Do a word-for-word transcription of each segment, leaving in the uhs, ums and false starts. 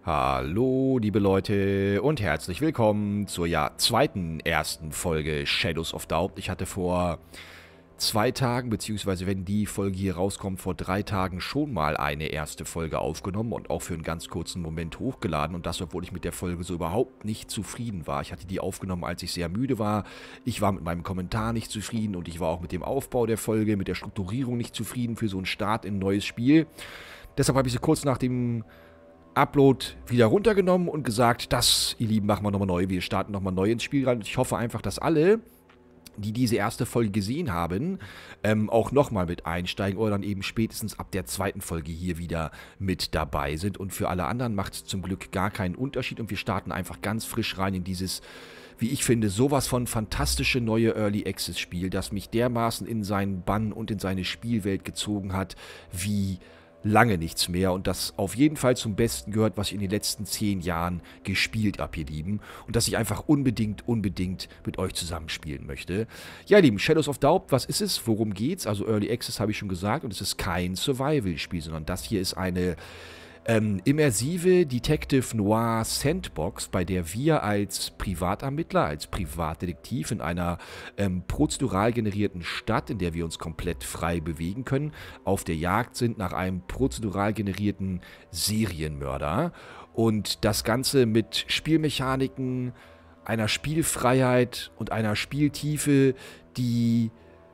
Hallo, liebe Leute und herzlich willkommen zur ja zweiten ersten Folge Shadows of Doubt. Ich hatte vor zwei Tagen, beziehungsweise wenn die Folge hier rauskommt, vor drei Tagen schon mal eine erste Folge aufgenommen und auch für einen ganz kurzen Moment hochgeladen. Und das, obwohl ich mit der Folge so überhaupt nicht zufrieden war. Ich hatte die aufgenommen, als ich sehr müde war. Ich war mit meinem Kommentar nicht zufrieden und ich war auch mit dem Aufbau der Folge, mit der Strukturierung nicht zufrieden für so einen Start in ein neues Spiel. Deshalb habe ich sie kurz nach dem Upload wieder runtergenommen und gesagt, das, ihr Lieben, machen wir nochmal neu. Wir starten nochmal neu ins Spiel rein. Und ich hoffe einfach, dass alle, die diese erste Folge gesehen haben, ähm, auch nochmal mit einsteigen oder dann eben spätestens ab der zweiten Folge hier wieder mit dabei sind. Und für alle anderen macht es zum Glück gar keinen Unterschied und wir starten einfach ganz frisch rein in dieses, wie ich finde, sowas von fantastische neue Early Access Spiel, das mich dermaßen in seinen Bann und in seine Spielwelt gezogen hat, wie lange nichts mehr und das auf jeden Fall zum Besten gehört, was ich in den letzten zehn Jahren gespielt habe, ihr Lieben. Und das ich einfach unbedingt, unbedingt mit euch zusammenspielen möchte. Ja, ihr Lieben, Shadows of Doubt, was ist es? Worum geht's? Also Early Access habe ich schon gesagt und es ist kein Survival-Spiel, sondern das hier ist eine Ähm, immersive Detective Noir Sandbox, bei der wir als Privatermittler, als Privatdetektiv in einer ähm, prozedural generierten Stadt, in der wir uns komplett frei bewegen können, auf der Jagd sind nach einem prozedural generierten Serienmörder. Und das Ganze mit Spielmechaniken, einer Spielfreiheit und einer Spieltiefe, die,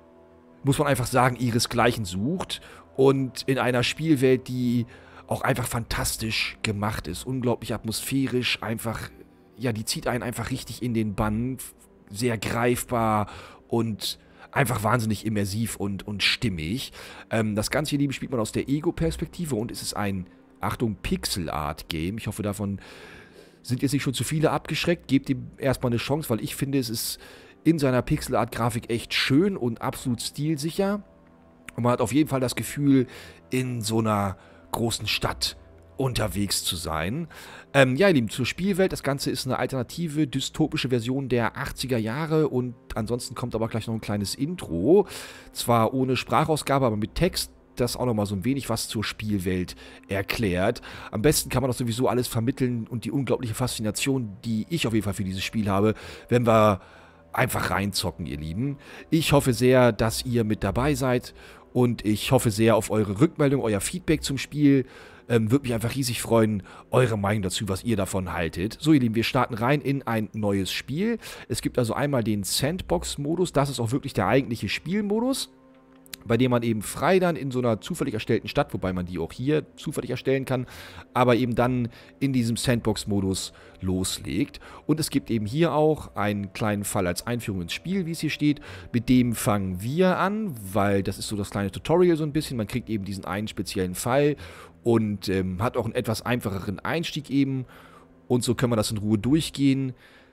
muss man einfach sagen, ihresgleichen sucht. Und in einer Spielwelt, die auch einfach fantastisch gemacht ist, unglaublich atmosphärisch, einfach, ja, die zieht einen einfach richtig in den Bann, sehr greifbar und einfach wahnsinnig immersiv und, und stimmig. Ähm, das Ganze hier, Lieben, spielt man aus der Ego-Perspektive und es ist ein, Achtung, Pixel-Art-Game. Ich hoffe, davon sind jetzt nicht schon zu viele abgeschreckt. Gebt ihm erstmal eine Chance, weil ich finde, es ist in seiner Pixel-Art-Grafik echt schön und absolut stilsicher. Und man hat auf jeden Fall das Gefühl, in so einer großen Stadt unterwegs zu sein. Ähm, ja, ihr Lieben, zur Spielwelt. Das Ganze ist eine alternative, dystopische Version der achtziger Jahre und ansonsten kommt aber gleich noch ein kleines Intro. Zwar ohne Sprachausgabe, aber mit Text, das auch nochmal so ein wenig was zur Spielwelt erklärt. Am besten kann man das sowieso alles vermitteln und die unglaubliche Faszination, die ich auf jeden Fall für dieses Spiel habe, wenn wir einfach reinzocken, ihr Lieben. Ich hoffe sehr, dass ihr mit dabei seid. Und ich hoffe sehr auf eure Rückmeldung, euer Feedback zum Spiel. Ähm, würde mich einfach riesig freuen, eure Meinung dazu, was ihr davon haltet. So, ihr Lieben, wir starten rein in ein neues Spiel. Es gibt also einmal den Sandbox-Modus. Das ist auch wirklich der eigentliche Spielmodus, bei dem man eben frei dann in so einer zufällig erstellten Stadt, wobei man die auch hier zufällig erstellen kann, aber eben dann in diesem Sandbox-Modus loslegt. Und es gibt eben hier auch einen kleinen Fall als Einführung ins Spiel, wie es hier steht. Mit dem fangen wir an, weil das ist so das kleine Tutorial so ein bisschen. Man kriegt eben diesen einen speziellen Fall und ähm, hat auch einen etwas einfacheren Einstieg eben. Und so können wir das in Ruhe durchgehen.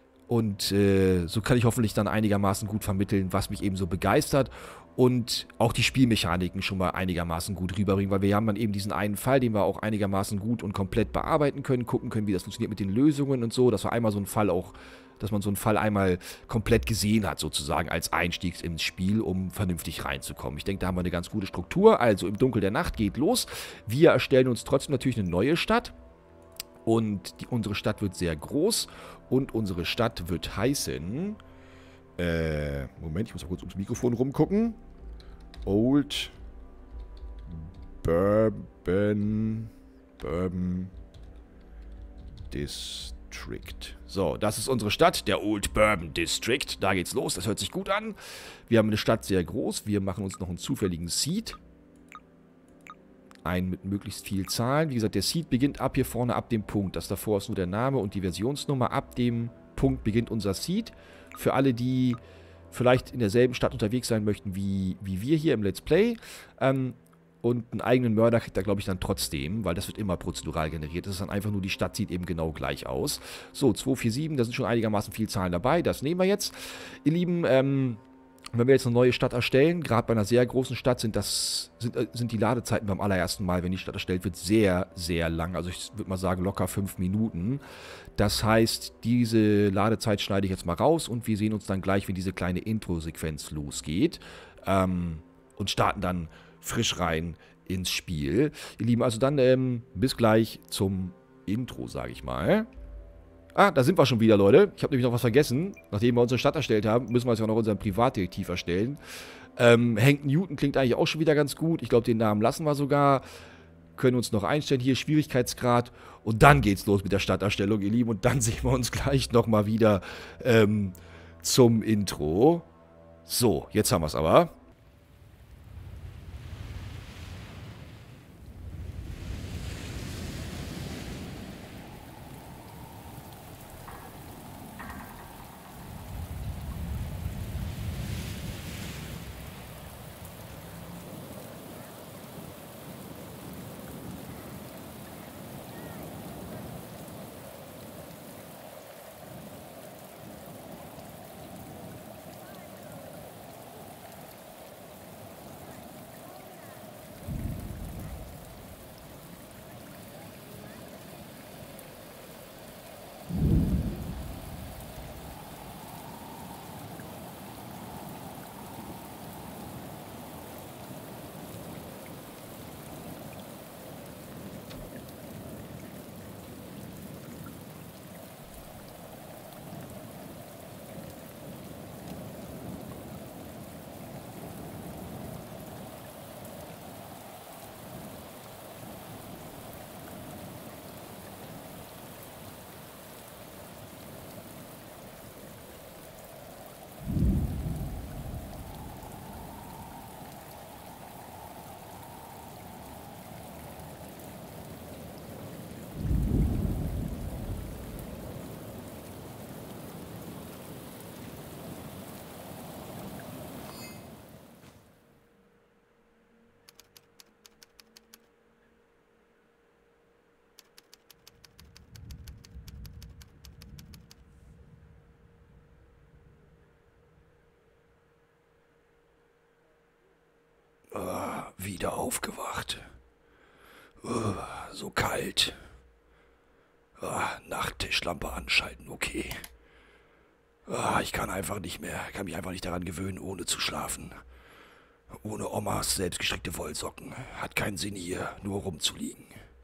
Und äh, so kann ich hoffentlich dann einigermaßen gut vermitteln, was mich eben so begeistert. Und auch die Spielmechaniken schon mal einigermaßen gut rüberbringen, weil wir haben dann eben diesen einen Fall, den wir auch einigermaßen gut und komplett bearbeiten können, gucken können, wie das funktioniert mit den Lösungen und so, dass wir einmal so einen Fall auch, dass man so einen Fall einmal komplett gesehen hat, sozusagen als Einstieg ins Spiel, um vernünftig reinzukommen. Ich denke, da haben wir eine ganz gute Struktur. Also im Dunkel der Nacht geht los. Wir erstellen uns trotzdem natürlich eine neue Stadt. Und die, unsere Stadt wird sehr groß. Und unsere Stadt wird heißen... Äh, Moment, ich muss mal kurz ums Mikrofon rumgucken. Old Bourbon Bourbon District. So, das ist unsere Stadt, der Old Bourbon District. Da geht's los, das hört sich gut an. Wir haben eine Stadt sehr groß. Wir machen uns noch einen zufälligen Seed. Einen mit möglichst viel Zahlen. Wie gesagt, der Seed beginnt ab hier vorne, ab dem Punkt. Das davor ist nur der Name und die Versionsnummer. Ab dem Punkt beginnt unser Seed. Für alle, die vielleicht in derselben Stadt unterwegs sein möchten wie, wie wir hier im Let's Play. Ähm, und einen eigenen Mörder kriegt er, glaube ich, dann trotzdem, weil das wird immer prozedural generiert. Das ist dann einfach nur, die Stadt sieht eben genau gleich aus. So, zwei vier sieben, da sind schon einigermaßen viele Zahlen dabei. Das nehmen wir jetzt. Ihr Lieben, ähm... wenn wir jetzt eine neue Stadt erstellen, gerade bei einer sehr großen Stadt, sind, das, sind, sind die Ladezeiten beim allerersten Mal, wenn die Stadt erstellt wird, sehr, sehr lang. Also ich würde mal sagen, locker fünf Minuten. Das heißt, diese Ladezeit schneide ich jetzt mal raus und wir sehen uns dann gleich, wenn diese kleine Intro-Sequenz losgeht. Ähm, und starten dann frisch rein ins Spiel. Ihr Lieben, also dann ähm, bis gleich zum Intro, sage ich mal. Ah, da sind wir schon wieder, Leute. Ich habe nämlich noch was vergessen. Nachdem wir unsere Stadt erstellt haben, müssen wir jetzt auch noch unseren Privatdetektiv erstellen. Ähm, Hank Newton klingt eigentlich auch schon wieder ganz gut. Ich glaube, den Namen lassen wir sogar. Können uns noch einstellen. Hier Schwierigkeitsgrad. Und dann geht's los mit der Stadterstellung, ihr Lieben. Und dann sehen wir uns gleich nochmal wieder ähm, zum Intro. So, jetzt haben wir es aber. Uh, wieder aufgewacht. Uh, so kalt. Uh, Nachttischlampe anschalten, okay. Uh, ich kann einfach nicht mehr, kann mich einfach nicht daran gewöhnen, ohne zu schlafen. Ohne Omas selbstgestrickte Wollsocken. Hat keinen Sinn hier, nur rumzuliegen.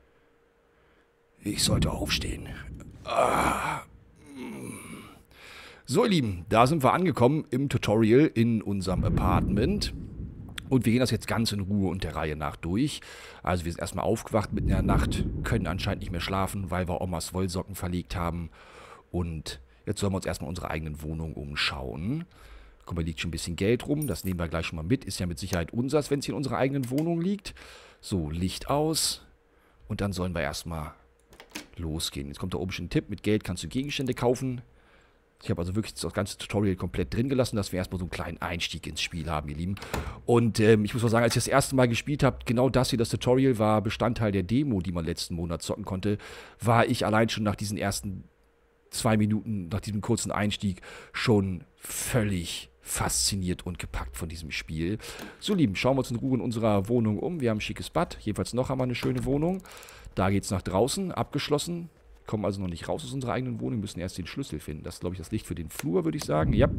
Ich sollte aufstehen. Uh, so, ihr Lieben, da sind wir angekommen im Tutorial in unserem Apartment. Und wir gehen das jetzt ganz in Ruhe und der Reihe nach durch. Also wir sind erstmal aufgewacht mitten in der Nacht, können anscheinend nicht mehr schlafen, weil wir Omas Wollsocken verlegt haben. Und jetzt sollen wir uns erstmal unsere eigenen Wohnung umschauen. Guck mal, liegt schon ein bisschen Geld rum, das nehmen wir gleich schon mal mit. Ist ja mit Sicherheit unseres, wenn es hier in unserer eigenen Wohnung liegt. So, Licht aus. Und dann sollen wir erstmal losgehen. Jetzt kommt da oben schon ein Tipp, mit Geld kannst du Gegenstände kaufen. Ich habe also wirklich das ganze Tutorial komplett drin gelassen, dass wir erstmal so einen kleinen Einstieg ins Spiel haben, ihr Lieben. Und ähm, ich muss mal sagen, als ich das erste Mal gespielt habe, genau das hier, das Tutorial war Bestandteil der Demo, die man letzten Monat zocken konnte, war ich allein schon nach diesen ersten zwei Minuten, nach diesem kurzen Einstieg, schon völlig fasziniert und gepackt von diesem Spiel. So, Lieben, schauen wir uns in Ruhe in unserer Wohnung um. Wir haben ein schickes Bad, jedenfalls noch haben wir eine schöne Wohnung. Da geht es nach draußen, abgeschlossen. Kommen also noch nicht raus aus unserer eigenen Wohnung, müssen erst den Schlüssel finden. Das ist, glaube ich, das Licht für den Flur, würde ich sagen. Ja.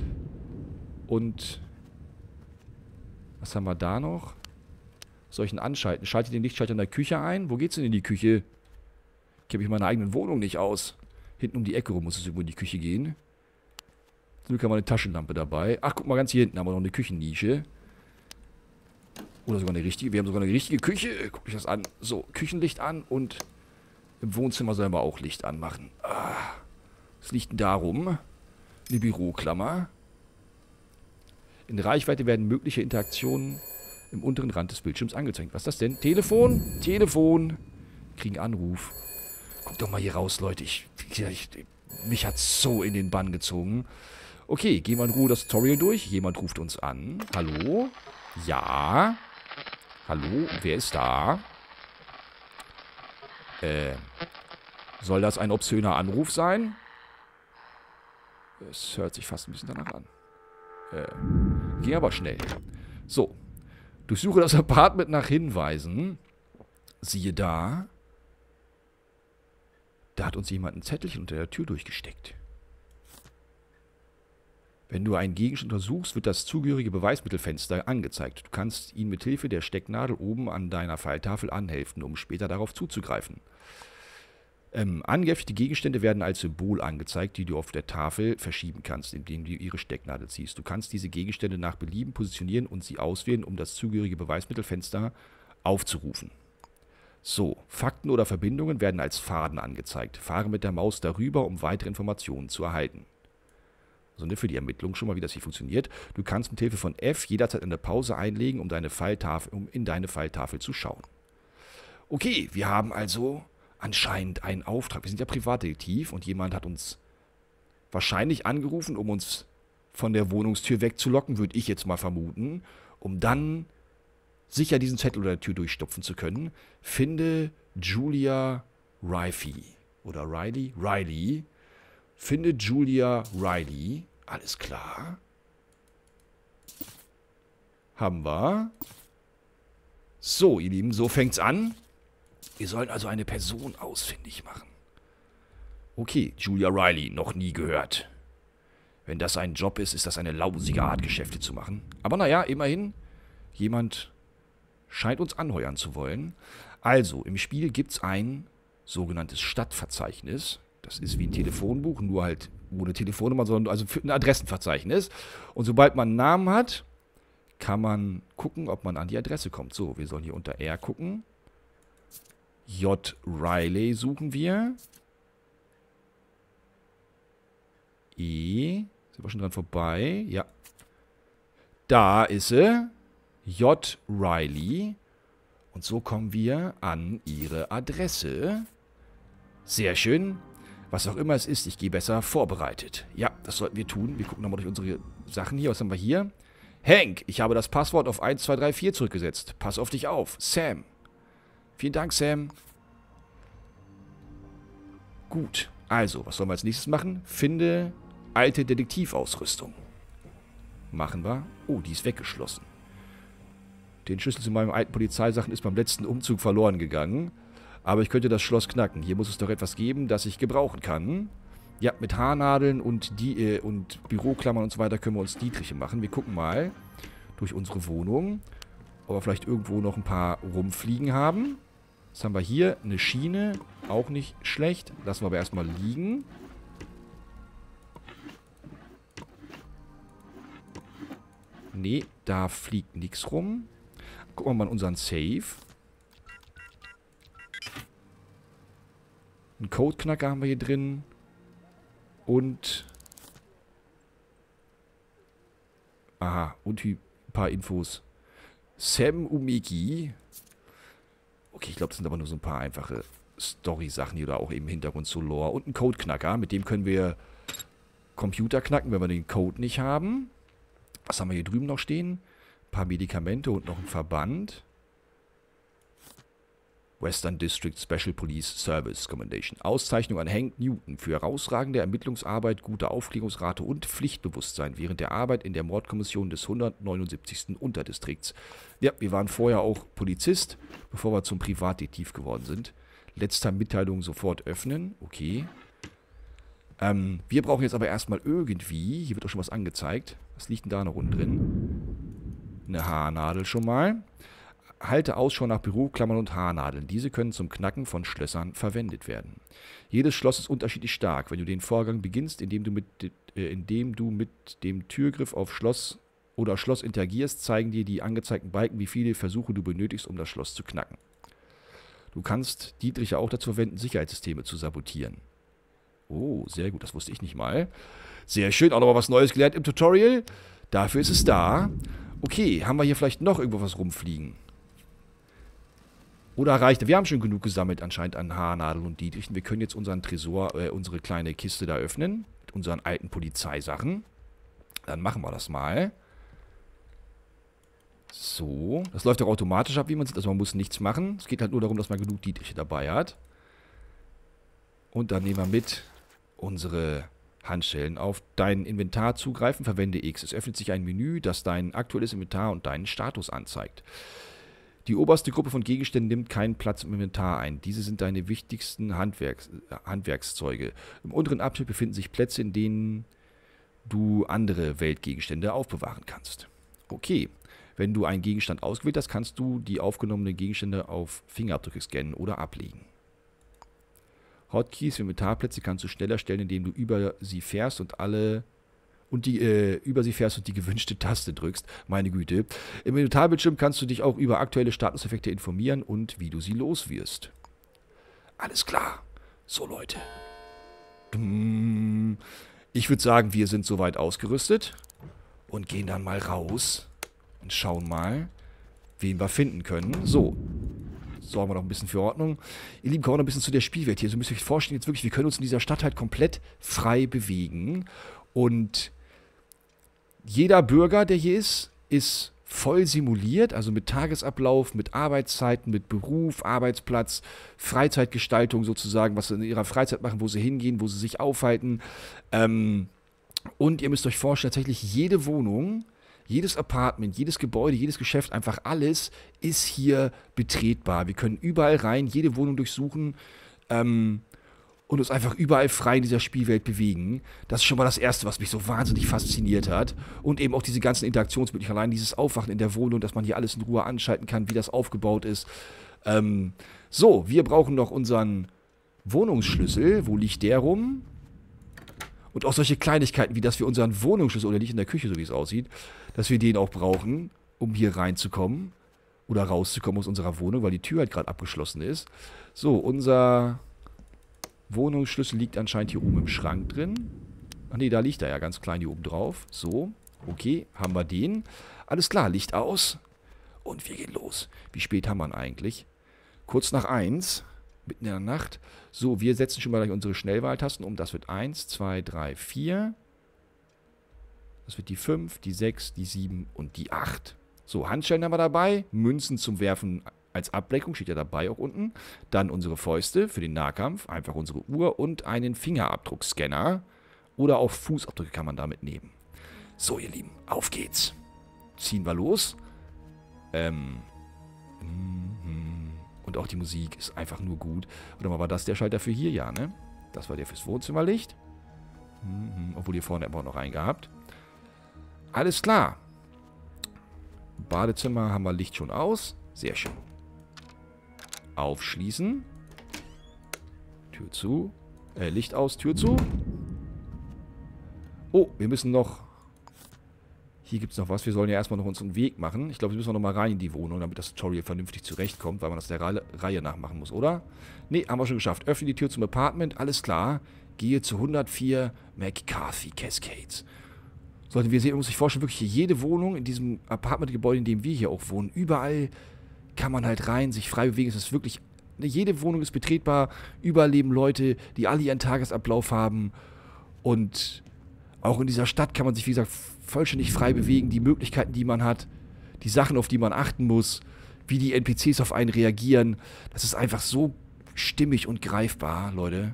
Und was haben wir da noch? Soll ich ihn anschalten? Schalte den Lichtschalter in der Küche ein. Wo geht's denn in die Küche? Ich kenne mich in meiner eigenen Wohnung nicht aus. Hinten um die Ecke rum muss es irgendwo in die Küche gehen. Zum Glück haben wir eine Taschenlampe dabei. Ach, guck mal, ganz hier hinten haben wir noch eine Küchennische. Oder sogar eine richtige. Wir haben sogar eine richtige Küche. Guck mich das an. So, Küchenlicht an und im Wohnzimmer sollen wir auch Licht anmachen. Ah, was liegt denn da rum? Eine Büroklammer. In Reichweite werden mögliche Interaktionen im unteren Rand des Bildschirms angezeigt. Was ist das denn? Telefon? Telefon. Kriegen Anruf. Guck doch mal hier raus, Leute. Ich, ich, mich hat's so in den Bann gezogen. Okay, gehen wir in Ruhe das Tutorial durch. Jemand ruft uns an. Hallo? Ja? Hallo? Wer ist da? Äh, soll das ein obszöner Anruf sein? Es hört sich fast ein bisschen danach an. Äh, ging aber schnell. So. Durchsuche das Apartment nach Hinweisen. Siehe da. Da hat uns jemand ein Zettelchen unter der Tür durchgesteckt. Wenn du einen Gegenstand untersuchst, wird das zugehörige Beweismittelfenster angezeigt. Du kannst ihn mit Hilfe der Stecknadel oben an deiner Pfeiltafel anhelfen, um später darauf zuzugreifen. Ähm, angehäftete Gegenstände werden als Symbol angezeigt, die du auf der Tafel verschieben kannst, indem du ihre Stecknadel ziehst. Du kannst diese Gegenstände nach Belieben positionieren und sie auswählen, um das zugehörige Beweismittelfenster aufzurufen. So, Fakten oder Verbindungen werden als Faden angezeigt. Fahre mit der Maus darüber, um weitere Informationen zu erhalten. Also ne, für die Ermittlung schon mal, wie das hier funktioniert. Du kannst mit Hilfe von F jederzeit eine Pause einlegen, um, deine Pfeiltafel, um in deine Pfeiltafel zu schauen. Okay, wir haben also anscheinend einen Auftrag. Wir sind ja Privatdetektiv und jemand hat uns wahrscheinlich angerufen, um uns von der Wohnungstür wegzulocken, würde ich jetzt mal vermuten, um dann sicher diesen Zettel oder der Tür durchstopfen zu können. Finde Julia Riley. Oder Riley? Riley. Finde Julia Riley. Alles klar. Haben wir. So, ihr Lieben, so fängt's an. Wir sollen also eine Person ausfindig machen. Okay, Julia Riley, noch nie gehört. Wenn das ein Job ist, ist das eine lausige Art, Geschäfte zu machen. Aber naja, immerhin, jemand scheint uns anheuern zu wollen. Also, im Spiel gibt es ein sogenanntes Stadtverzeichnis. Das ist wie ein Telefonbuch, nur halt ohne Telefonnummer, sondern also für ein Adressenverzeichnis. Und sobald man einen Namen hat, kann man gucken, ob man an die Adresse kommt. So, wir sollen hier unter R gucken. J. Riley suchen wir. E. Sind wir schon dran vorbei? Ja. Da ist sie. J. Riley. Und so kommen wir an ihre Adresse. Sehr schön. Was auch immer es ist, ich gehe besser vorbereitet. Ja, das sollten wir tun. Wir gucken nochmal durch unsere Sachen hier. Was haben wir hier? Hank, ich habe das Passwort auf eins zwei drei vier zurückgesetzt. Pass auf dich auf. Sam. Vielen Dank, Sam. Gut. Also, was sollen wir als nächstes machen? Finde alte Detektivausrüstung. Machen wir. Oh, die ist weggeschlossen. Den Schlüssel zu meinen alten Polizeisachen ist beim letzten Umzug verloren gegangen. Aber ich könnte das Schloss knacken. Hier muss es doch etwas geben, das ich gebrauchen kann. Ja, mit Haarnadeln und, die, äh, und Büroklammern und so weiter können wir uns Dietriche machen. Wir gucken mal durch unsere Wohnung, ob wir vielleicht irgendwo noch ein paar rumfliegen haben. Was haben wir hier? Eine Schiene. Auch nicht schlecht. Lassen wir aber erstmal liegen. Nee, da fliegt nichts rum. Gucken wir mal in unseren Safe. Einen Codeknacker haben wir hier drin. Und... Aha, und ein paar Infos. Sam Umeki. Okay, ich glaube, das sind aber nur so ein paar einfache Story-Sachen hier oder auch eben Hintergrund zu Lore. Und ein Codeknacker, mit dem können wir Computer knacken, wenn wir den Code nicht haben. Was haben wir hier drüben noch stehen? Ein paar Medikamente und noch ein Verband. Western District Special Police Service Commendation. Auszeichnung an Hank Newton für herausragende Ermittlungsarbeit, gute Aufklärungsrate und Pflichtbewusstsein während der Arbeit in der Mordkommission des hundertneunundsiebzigsten Unterdistrikts. Ja, wir waren vorher auch Polizist, bevor wir zum Privatdetektiv geworden sind. Letzter Mitteilung sofort öffnen. Okay. Ähm, wir brauchen jetzt aber erstmal irgendwie, hier wird auch schon was angezeigt. Was liegt denn da noch unten drin? Eine Haarnadel schon mal. Halte Ausschau nach Büroklammern und Haarnadeln. Diese können zum Knacken von Schlössern verwendet werden. Jedes Schloss ist unterschiedlich stark. Wenn du den Vorgang beginnst, indem du mit, äh, indem du mit dem Türgriff auf Schloss oder Schloss interagierst, zeigen dir die angezeigten Balken, wie viele Versuche du benötigst, um das Schloss zu knacken. Du kannst Dietriche auch dazu verwenden, Sicherheitssysteme zu sabotieren. Oh, sehr gut. Das wusste ich nicht mal. Sehr schön. Auch nochmal was Neues gelernt im Tutorial. Dafür ist es da. Okay, haben wir hier vielleicht noch irgendwo was rumfliegen? Oder reicht? Wir haben schon genug gesammelt anscheinend an Haarnadeln und Dietrichen. Wir können jetzt unseren Tresor, äh, unsere kleine Kiste da öffnen. Mit unseren alten Polizeisachen. Dann machen wir das mal. So. Das läuft auch automatisch ab, wie man sieht. Also man muss nichts machen. Es geht halt nur darum, dass man genug Dietriche dabei hat. Und dann nehmen wir mit unsere Handschellen. Auf dein Inventar zugreifen, verwende X. Es öffnet sich ein Menü, das dein aktuelles Inventar und deinen Status anzeigt. Die oberste Gruppe von Gegenständen nimmt keinen Platz im Inventar ein. Diese sind deine wichtigsten Handwerks Handwerkszeuge. Im unteren Abschnitt befinden sich Plätze, in denen du andere Weltgegenstände aufbewahren kannst. Okay. Wenn du einen Gegenstand ausgewählt hast, kannst du die aufgenommenen Gegenstände auf Fingerabdrücke scannen oder ablegen. Hotkeys für Inventarplätze kannst du schneller stellen, indem du über sie fährst und alle und die äh, über sie fährst und die gewünschte Taste drückst. Meine Güte. Im Inventarbildschirm kannst du dich auch über aktuelle Statuseffekte informieren und wie du sie los wirst. Alles klar. So, Leute. Ich würde sagen, wir sind soweit ausgerüstet und gehen dann mal raus und schauen mal, wen wir finden können. So. Sorgen wir noch ein bisschen für Ordnung. Ihr Lieben, kommen wir noch ein bisschen zu der Spielwelt hier. So müsst ihr euch vorstellen, jetzt wirklich, wir können uns in dieser Stadt halt komplett frei bewegen. Und jeder Bürger, der hier ist, ist voll simuliert, also mit Tagesablauf, mit Arbeitszeiten, mit Beruf, Arbeitsplatz, Freizeitgestaltung sozusagen, was sie in ihrer Freizeit machen, wo sie hingehen, wo sie sich aufhalten. Ähm, und ihr müsst euch vorstellen, tatsächlich jede Wohnung, jedes Apartment, jedes Gebäude, jedes Geschäft, einfach alles ist hier betretbar. Wir können überall rein, jede Wohnung durchsuchen, ähm, und uns einfach überall frei in dieser Spielwelt bewegen. Das ist schon mal das Erste, was mich so wahnsinnig fasziniert hat. Und eben auch diese ganzen Interaktionsmöglichkeiten, allein dieses Aufwachen in der Wohnung, dass man hier alles in Ruhe anschalten kann, wie das aufgebaut ist. Ähm, so, wir brauchen noch unseren Wohnungsschlüssel. Wo liegt der rum? Und auch solche Kleinigkeiten, wie dass wir unseren Wohnungsschlüssel, oder nicht in der Küche, so wie es aussieht, dass wir den auch brauchen, um hier reinzukommen. Oder rauszukommen aus unserer Wohnung, weil die Tür halt gerade abgeschlossen ist. So, unser Wohnungsschlüssel liegt anscheinend hier oben im Schrank drin. Ach nee, da liegt er ja ganz klein hier oben drauf. So, okay, haben wir den. Alles klar, Licht aus. Und wir gehen los. Wie spät haben wir ihn eigentlich? Kurz nach eins, mitten in der Nacht. So, wir setzen schon mal gleich unsere Schnellwahltasten um. Das wird eins, zwei, drei, vier. Das wird die fünf, die sechs, die sieben und die acht. So, Handschellen haben wir dabei. Münzen zum Werfen als Ablenkung, steht ja dabei auch unten. Dann unsere Fäuste für den Nahkampf, einfach unsere Uhr und einen Fingerabdruckscanner. Oder auch Fußabdrücke kann man damit nehmen. So, ihr Lieben, auf geht's. Ziehen wir los. Ähm. Und auch die Musik ist einfach nur gut. Oder mal, war das der Schalter für hier? Ja, ne? Das war der fürs Wohnzimmerlicht. Obwohl hier vorne immer noch einen gehabt. Alles klar. Badezimmer haben wir Licht schon aus. Sehr schön. Aufschließen. Tür zu. Äh, Licht aus, Tür zu. Oh, wir müssen noch... Hier gibt es noch was. Wir sollen ja erstmal noch unseren Weg machen. Ich glaube, wir müssen noch mal rein in die Wohnung, damit das Tutorial vernünftig zurechtkommt, weil man das der Reihe, Reihe nachmachen muss, oder? Ne, haben wir schon geschafft. Öffne die Tür zum Apartment. Alles klar. Gehe zu hundertvier McCarthy Cascades. Sollten wir sehen, man muss sich vorstellen, wirklich jede Wohnung in diesem Apartmentgebäude, in dem wir hier auch wohnen, überall kann man halt rein, sich frei bewegen. Es ist wirklich, jede Wohnung ist betretbar. Überall leben Leute, die alle ihren Tagesablauf haben. Und auch in dieser Stadt kann man sich, wie gesagt, vollständig frei bewegen. Die Möglichkeiten, die man hat, die Sachen, auf die man achten muss, wie die N P Cs auf einen reagieren. Das ist einfach so stimmig und greifbar, Leute.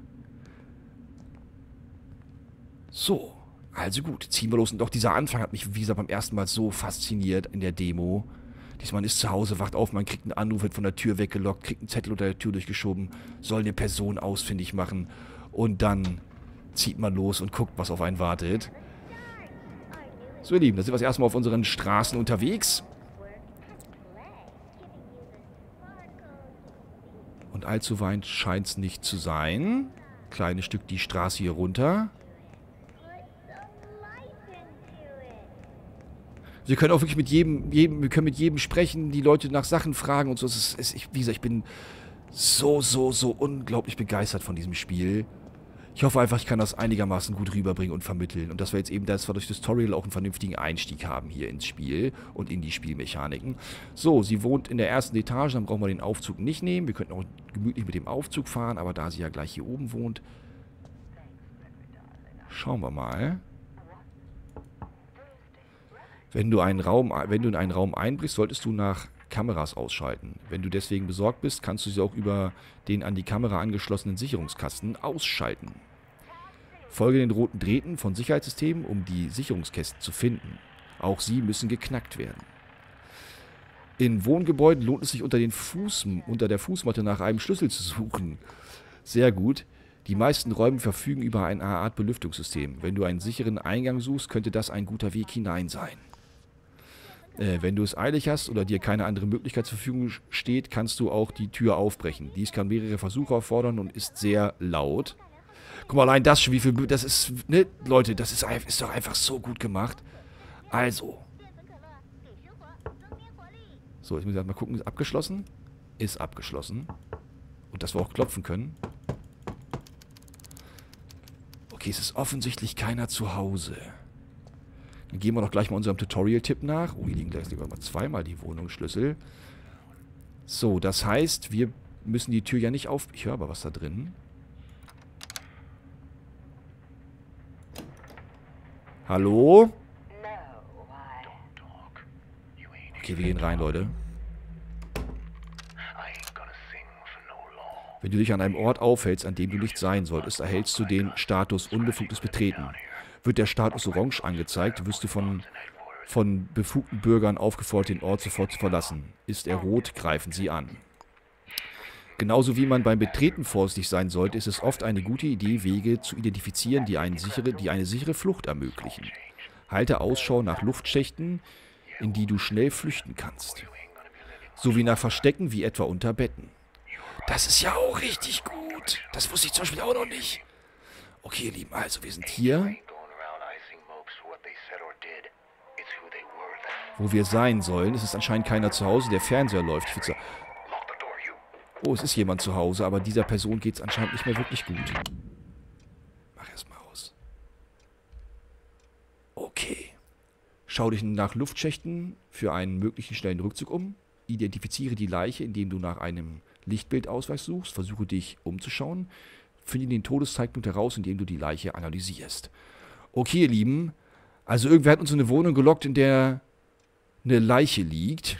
So, also gut, ziehen wir los. Und auch dieser Anfang hat mich, wie gesagt, beim ersten Mal so fasziniert in der Demo. Diesmal ist zu Hause, wacht auf, man kriegt einen Anruf, wird von der Tür weggelockt, kriegt einen Zettel unter der Tür durchgeschoben, soll eine Person ausfindig machen und dann zieht man los und guckt, was auf einen wartet. So, ihr Lieben, da sind wir erstmal auf unseren Straßen unterwegs. Und allzu weit scheint es nicht zu sein. Kleines Stück die Straße hier runter. Wir können auch wirklich mit jedem, jedem, wir können mit jedem sprechen, die Leute nach Sachen fragen und so. Es ist, es, ich, wie gesagt, ich bin so, so, so unglaublich begeistert von diesem Spiel. Ich hoffe einfach, ich kann das einigermaßen gut rüberbringen und vermitteln. Und dass wir jetzt eben, dass wir durch das Tutorial auch einen vernünftigen Einstieg haben hier ins Spiel und in die Spielmechaniken. So, sie wohnt in der ersten Etage, dann brauchen wir den Aufzug nicht nehmen. Wir könnten auch gemütlich mit dem Aufzug fahren, aber da sie ja gleich hier oben wohnt, schauen wir mal. Wenn du, einen Raum, wenn du in einen Raum einbrichst, solltest du nach Kameras ausschalten. Wenn du deswegen besorgt bist, kannst du sie auch über den an die Kamera angeschlossenen Sicherungskasten ausschalten. Folge den roten Drähten von Sicherheitssystemen, um die Sicherungskästen zu finden. Auch sie müssen geknackt werden. In Wohngebäuden lohnt es sich unter, den Fuß, unter der Fußmatte nach einem Schlüssel zu suchen. Sehr gut. Die meisten Räume verfügen über eine Art Belüftungssystem. Wenn du einen sicheren Eingang suchst, könnte das ein guter Weg hinein sein. Äh, wenn du es eilig hast oder dir keine andere Möglichkeit zur Verfügung steht, kannst du auch die Tür aufbrechen. Dies kann mehrere Versuche erfordern und ist sehr laut. Guck mal, allein das schon, wie viel... Das ist... Ne, Leute, das ist, ist doch einfach so gut gemacht. Also. So, jetzt müssen wir mal gucken, ist abgeschlossen? Ist abgeschlossen. Und dass wir auch klopfen können. Okay, es ist offensichtlich keiner zu Hause. Dann gehen wir doch gleich mal unserem Tutorial-Tipp nach. Oh, hier liegen gleich mal zweimal die Wohnungsschlüssel. So, das heißt, wir müssen die Tür ja nicht auf... Ich höre aber was da drin. Hallo? Okay, wir gehen rein, Leute. Wenn du dich an einem Ort aufhältst, an dem du nicht sein solltest, erhältst du den Status Unbefugtes Betreten. Wird der Status orange angezeigt, wirst du von, von befugten Bürgern aufgefordert, den Ort sofort zu verlassen. Ist er rot, greifen sie an. Genauso wie man beim Betreten vorsichtig sein sollte, ist es oft eine gute Idee, Wege zu identifizieren, die, einen sichere, die eine sichere Flucht ermöglichen. Halte Ausschau nach Luftschächten, in die du schnell flüchten kannst. Sowie nach Verstecken, wie etwa unter Betten. Das ist ja auch richtig gut. Das wusste ich zum Beispiel auch noch nicht. Okay, ihr Lieben, also wir sind hier, wo wir sein sollen. Es ist anscheinend keiner zu Hause. Der Fernseher läuft. Ich würde sagen, oh, es ist jemand zu Hause, aber dieser Person geht es anscheinend nicht mehr wirklich gut. Mach erstmal aus. Okay. Schau dich nach Luftschächten für einen möglichen schnellen Rückzug um. Identifiziere die Leiche, indem du nach einem Lichtbildausweis suchst. Versuche dich umzuschauen. Finde den Todeszeitpunkt heraus, indem du die Leiche analysierst. Okay, ihr Lieben. Also irgendwer hat uns in eine Wohnung gelockt, in der eine Leiche liegt.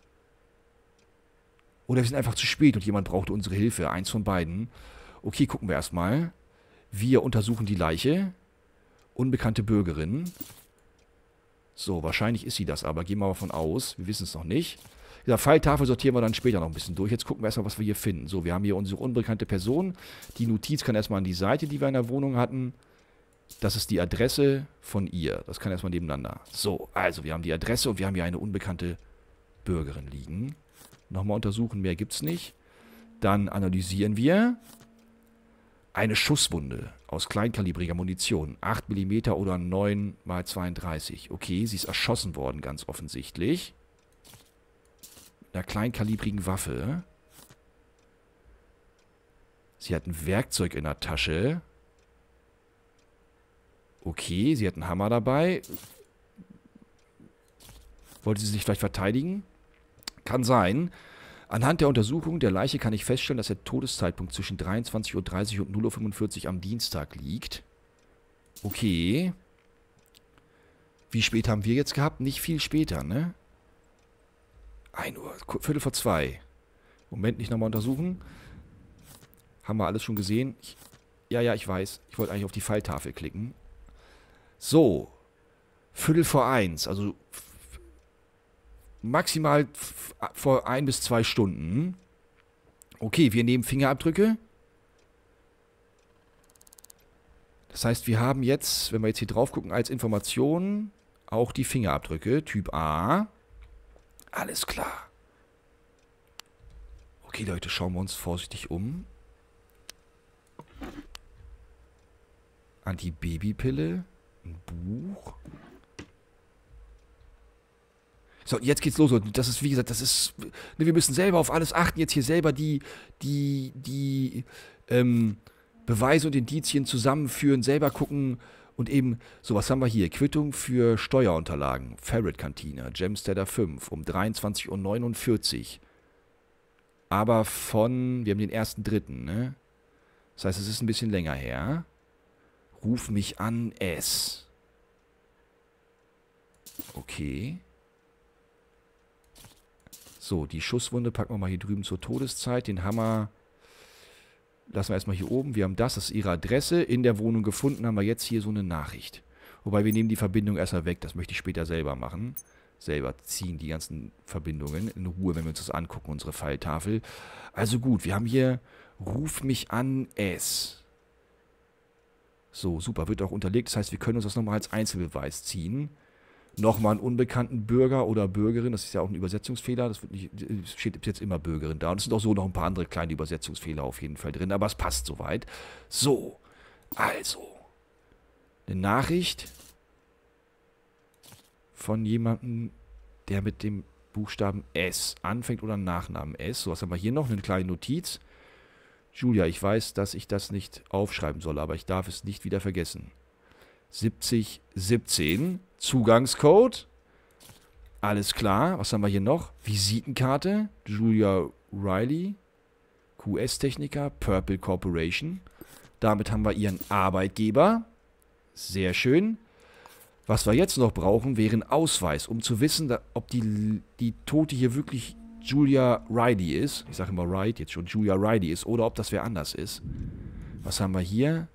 Oder wir sind einfach zu spät und jemand brauchte unsere Hilfe. Eins von beiden. Okay, gucken wir erstmal. Wir untersuchen die Leiche. Unbekannte Bürgerin. So, wahrscheinlich ist sie das, aber gehen wir mal davon aus. Wir wissen es noch nicht. Dieser Pfeiltafel sortieren wir dann später noch ein bisschen durch. Jetzt gucken wir erstmal, was wir hier finden. So, wir haben hier unsere unbekannte Person. Die Notiz kann erstmal an die Seite, die wir in der Wohnung hatten. Das ist die Adresse von ihr. Das kann erstmal nebeneinander. So, also wir haben die Adresse und wir haben hier eine unbekannte Bürgerin liegen. Nochmal untersuchen, mehr gibt es nicht. Dann analysieren wir eine Schusswunde aus kleinkalibriger Munition. acht Millimeter oder neun mal zweiunddreißig. Okay, sie ist erschossen worden, ganz offensichtlich. Mit einer kleinkalibrigen Waffe. Sie hat ein Werkzeug in der Tasche. Okay, sie hat einen Hammer dabei. Wollte sie sich vielleicht verteidigen? Kann sein. Anhand der Untersuchung der Leiche kann ich feststellen, dass der Todeszeitpunkt zwischen dreiundzwanzig Uhr dreißig und null Uhr fünfundvierzig am Dienstag liegt. Okay. Wie spät haben wir jetzt gehabt? Nicht viel später, ne? ein Uhr, Viertel vor zwei. Moment, nicht nochmal untersuchen. Haben wir alles schon gesehen? Ich, ja, ja, ich weiß. Ich wollte eigentlich auf die Pfeiltafel klicken. So. Viertel vor eins. Also maximal vor ein bis zwei Stunden. Okay, wir nehmen Fingerabdrücke. Das heißt, wir haben jetzt, wenn wir jetzt hier drauf gucken, als Information auch die Fingerabdrücke. Typ A. Alles klar. Okay, Leute, schauen wir uns vorsichtig um. Antibabypille. Ein Buch. So, jetzt geht's los. Das ist, wie gesagt, das ist... Ne, wir müssen selber auf alles achten. Jetzt hier selber die... Die... Die... Ähm... Beweise und Indizien zusammenführen, selber gucken und eben, so was haben wir hier, Quittung für Steuerunterlagen, Ferret-Kantine, Gemstedder fünf um dreiundzwanzig Uhr neunundvierzig. Aber von, wir haben den ersten dritten, ne? Das heißt, es ist ein bisschen länger her. Ruf mich an, S. Okay. So, die Schusswunde packen wir mal hier drüben zur Todeszeit, den Hammer... Lassen wir erstmal hier oben. Wir haben das, das ist ihre Adresse. In der Wohnung gefunden haben wir jetzt hier so eine Nachricht. Wobei wir nehmen die Verbindung erstmal weg. Das möchte ich später selber machen. Selber ziehen die ganzen Verbindungen in Ruhe, wenn wir uns das angucken, unsere Pfeiltafel. Also gut, wir haben hier Ruf mich an, S. So, super, wird auch unterlegt. Das heißt, wir können uns das nochmal als Einzelbeweis ziehen. Nochmal einen unbekannten Bürger oder Bürgerin. Das ist ja auch ein Übersetzungsfehler. Das wird nicht, steht jetzt immer Bürgerin da. Und es sind auch so noch ein paar andere kleine Übersetzungsfehler auf jeden Fall drin. Aber es passt soweit. So, also. Eine Nachricht von jemandem, der mit dem Buchstaben S anfängt oder Nachnamen S. So, was haben wir hier noch? Eine kleine Notiz. Julia, ich weiß, dass ich das nicht aufschreiben soll, aber ich darf es nicht wieder vergessen. siebzig siebzehn. Zugangscode. Alles klar. Was haben wir hier noch? Visitenkarte. Julia Riley. Q S-Techniker. Purple Corporation. Damit haben wir ihren Arbeitgeber. Sehr schön. Was wir jetzt noch brauchen, wäre ein Ausweis, um zu wissen, ob die, die Tote hier wirklich Julia Riley ist. Ich sage immer Wright, jetzt schon Julia Riley ist. Oder ob das wer anders ist. Was haben wir hier?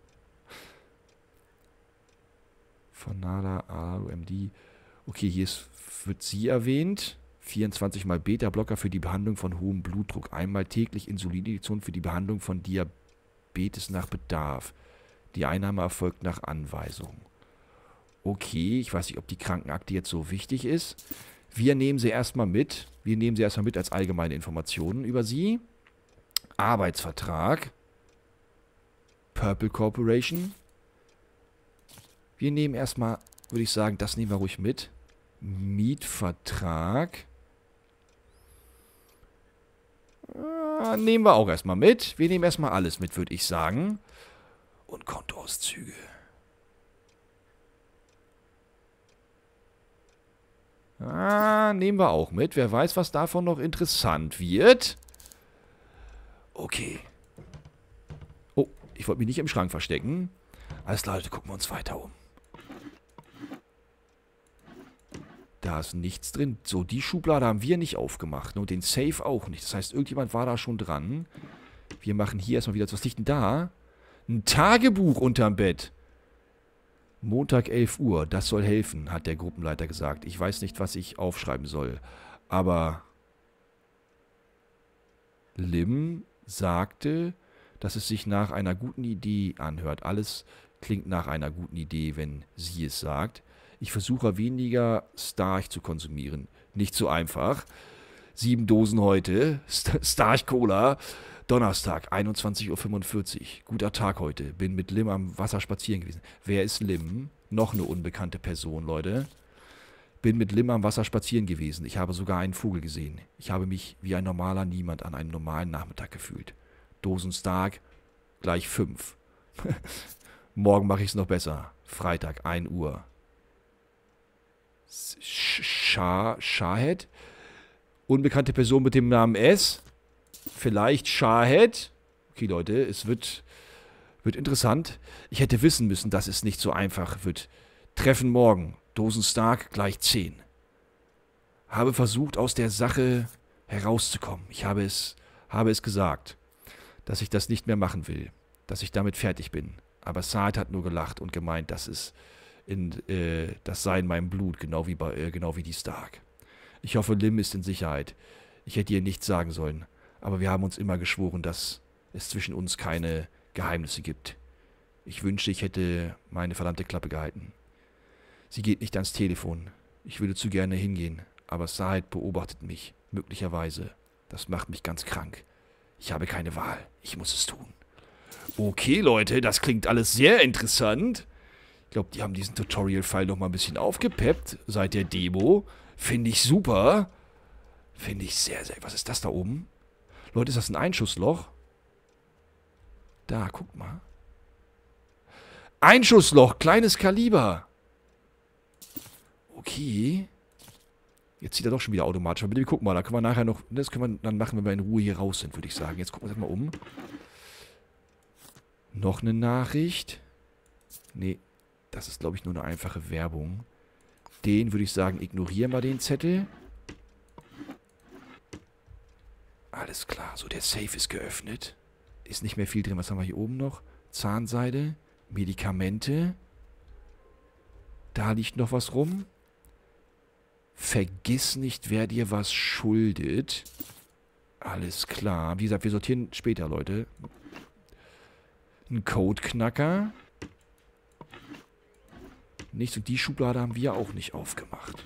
Von Nada, A U M D. Okay, hier ist, wird sie erwähnt. vierundzwanzig mal Beta-Blocker für die Behandlung von hohem Blutdruck. Einmal täglich Insulininjektion für die Behandlung von Diabetes nach Bedarf. Die Einnahme erfolgt nach Anweisung. Okay, ich weiß nicht, ob die Krankenakte jetzt so wichtig ist. Wir nehmen sie erstmal mit. Wir nehmen sie erstmal mit als allgemeine Informationen über sie. Arbeitsvertrag. Purple Corporation. Wir nehmen erstmal, würde ich sagen, das nehmen wir ruhig mit. Mietvertrag. Äh, nehmen wir auch erstmal mit. Wir nehmen erstmal alles mit, würde ich sagen. Und Kontoauszüge. Ah, nehmen wir auch mit. Wer weiß, was davon noch interessant wird. Okay. Oh, ich wollte mich nicht im Schrank verstecken. Alles klar, Leute, gucken wir uns weiter um. Da ist nichts drin. So, die Schublade haben wir nicht aufgemacht. Und den Safe auch nicht. Das heißt, irgendjemand war da schon dran. Wir machen hier erstmal wieder... Was liegt denn da? Ein Tagebuch unterm Bett. Montag elf Uhr. Das soll helfen, hat der Gruppenleiter gesagt. Ich weiß nicht, was ich aufschreiben soll. Aber... Lim sagte, dass es sich nach einer guten Idee anhört. Alles klingt nach einer guten Idee, wenn sie es sagt. Ich versuche weniger Starch zu konsumieren. Nicht so einfach. Sieben Dosen heute. Starch Cola. Donnerstag, einundzwanzig Uhr fünfundvierzig. Guter Tag heute. Bin mit Lim am Wasser spazieren gewesen. Wer ist Lim? Noch eine unbekannte Person, Leute. Bin mit Lim am Wasser spazieren gewesen. Ich habe sogar einen Vogel gesehen. Ich habe mich wie ein normaler Niemand an einem normalen Nachmittag gefühlt. Dosen Stark, gleich fünf. Morgen mache ich es noch besser. Freitag, ein Uhr. Shah, Shahed? Unbekannte Person mit dem Namen S? Vielleicht Shahed? Okay, Leute, es wird, wird interessant. Ich hätte wissen müssen, dass es nicht so einfach wird. Treffen morgen. Dosen Stark gleich zehn. Habe versucht, aus der Sache herauszukommen. Ich habe es, habe es gesagt, dass ich das nicht mehr machen will. Dass ich damit fertig bin. Aber Saad hat nur gelacht und gemeint, dass es in, äh, das sei in meinem Blut, genau wie, bei, äh, genau wie die Stark. Ich hoffe, Lim ist in Sicherheit. Ich hätte ihr nichts sagen sollen. Aber wir haben uns immer geschworen, dass es zwischen uns keine Geheimnisse gibt. Ich wünschte, ich hätte meine verdammte Klappe gehalten. Sie geht nicht ans Telefon. Ich würde zu gerne hingehen. Aber Saad beobachtet mich. Möglicherweise. Das macht mich ganz krank. Ich habe keine Wahl. Ich muss es tun. Okay, Leute, das klingt alles sehr interessant. Ich glaube, die haben diesen Tutorial-File nochmal ein bisschen aufgepeppt seit der Demo. Finde ich super. Finde ich sehr, sehr... Was ist das da oben? Leute, ist das ein Einschussloch? Da, guckt mal. Einschussloch, kleines Kaliber. Okay. Jetzt zieht er doch schon wieder automatisch. Aber bitte, gucken mal, da können wir nachher noch... Das können wir dann machen, wenn wir in Ruhe hier raus sind, würde ich sagen. Jetzt gucken wir uns mal um. Noch eine Nachricht. Nee, das ist, glaube ich, nur eine einfache Werbung. Den würde ich sagen, ignorieren wir den Zettel. Alles klar, so der Safe ist geöffnet. Ist nicht mehr viel drin. Was haben wir hier oben noch? Zahnseide, Medikamente. Da liegt noch was rum. Vergiss nicht, wer dir was schuldet. Alles klar. Wie gesagt, wir sortieren später, Leute. Ein Codeknacker. Nichts. Und die Schublade haben wir auch nicht aufgemacht.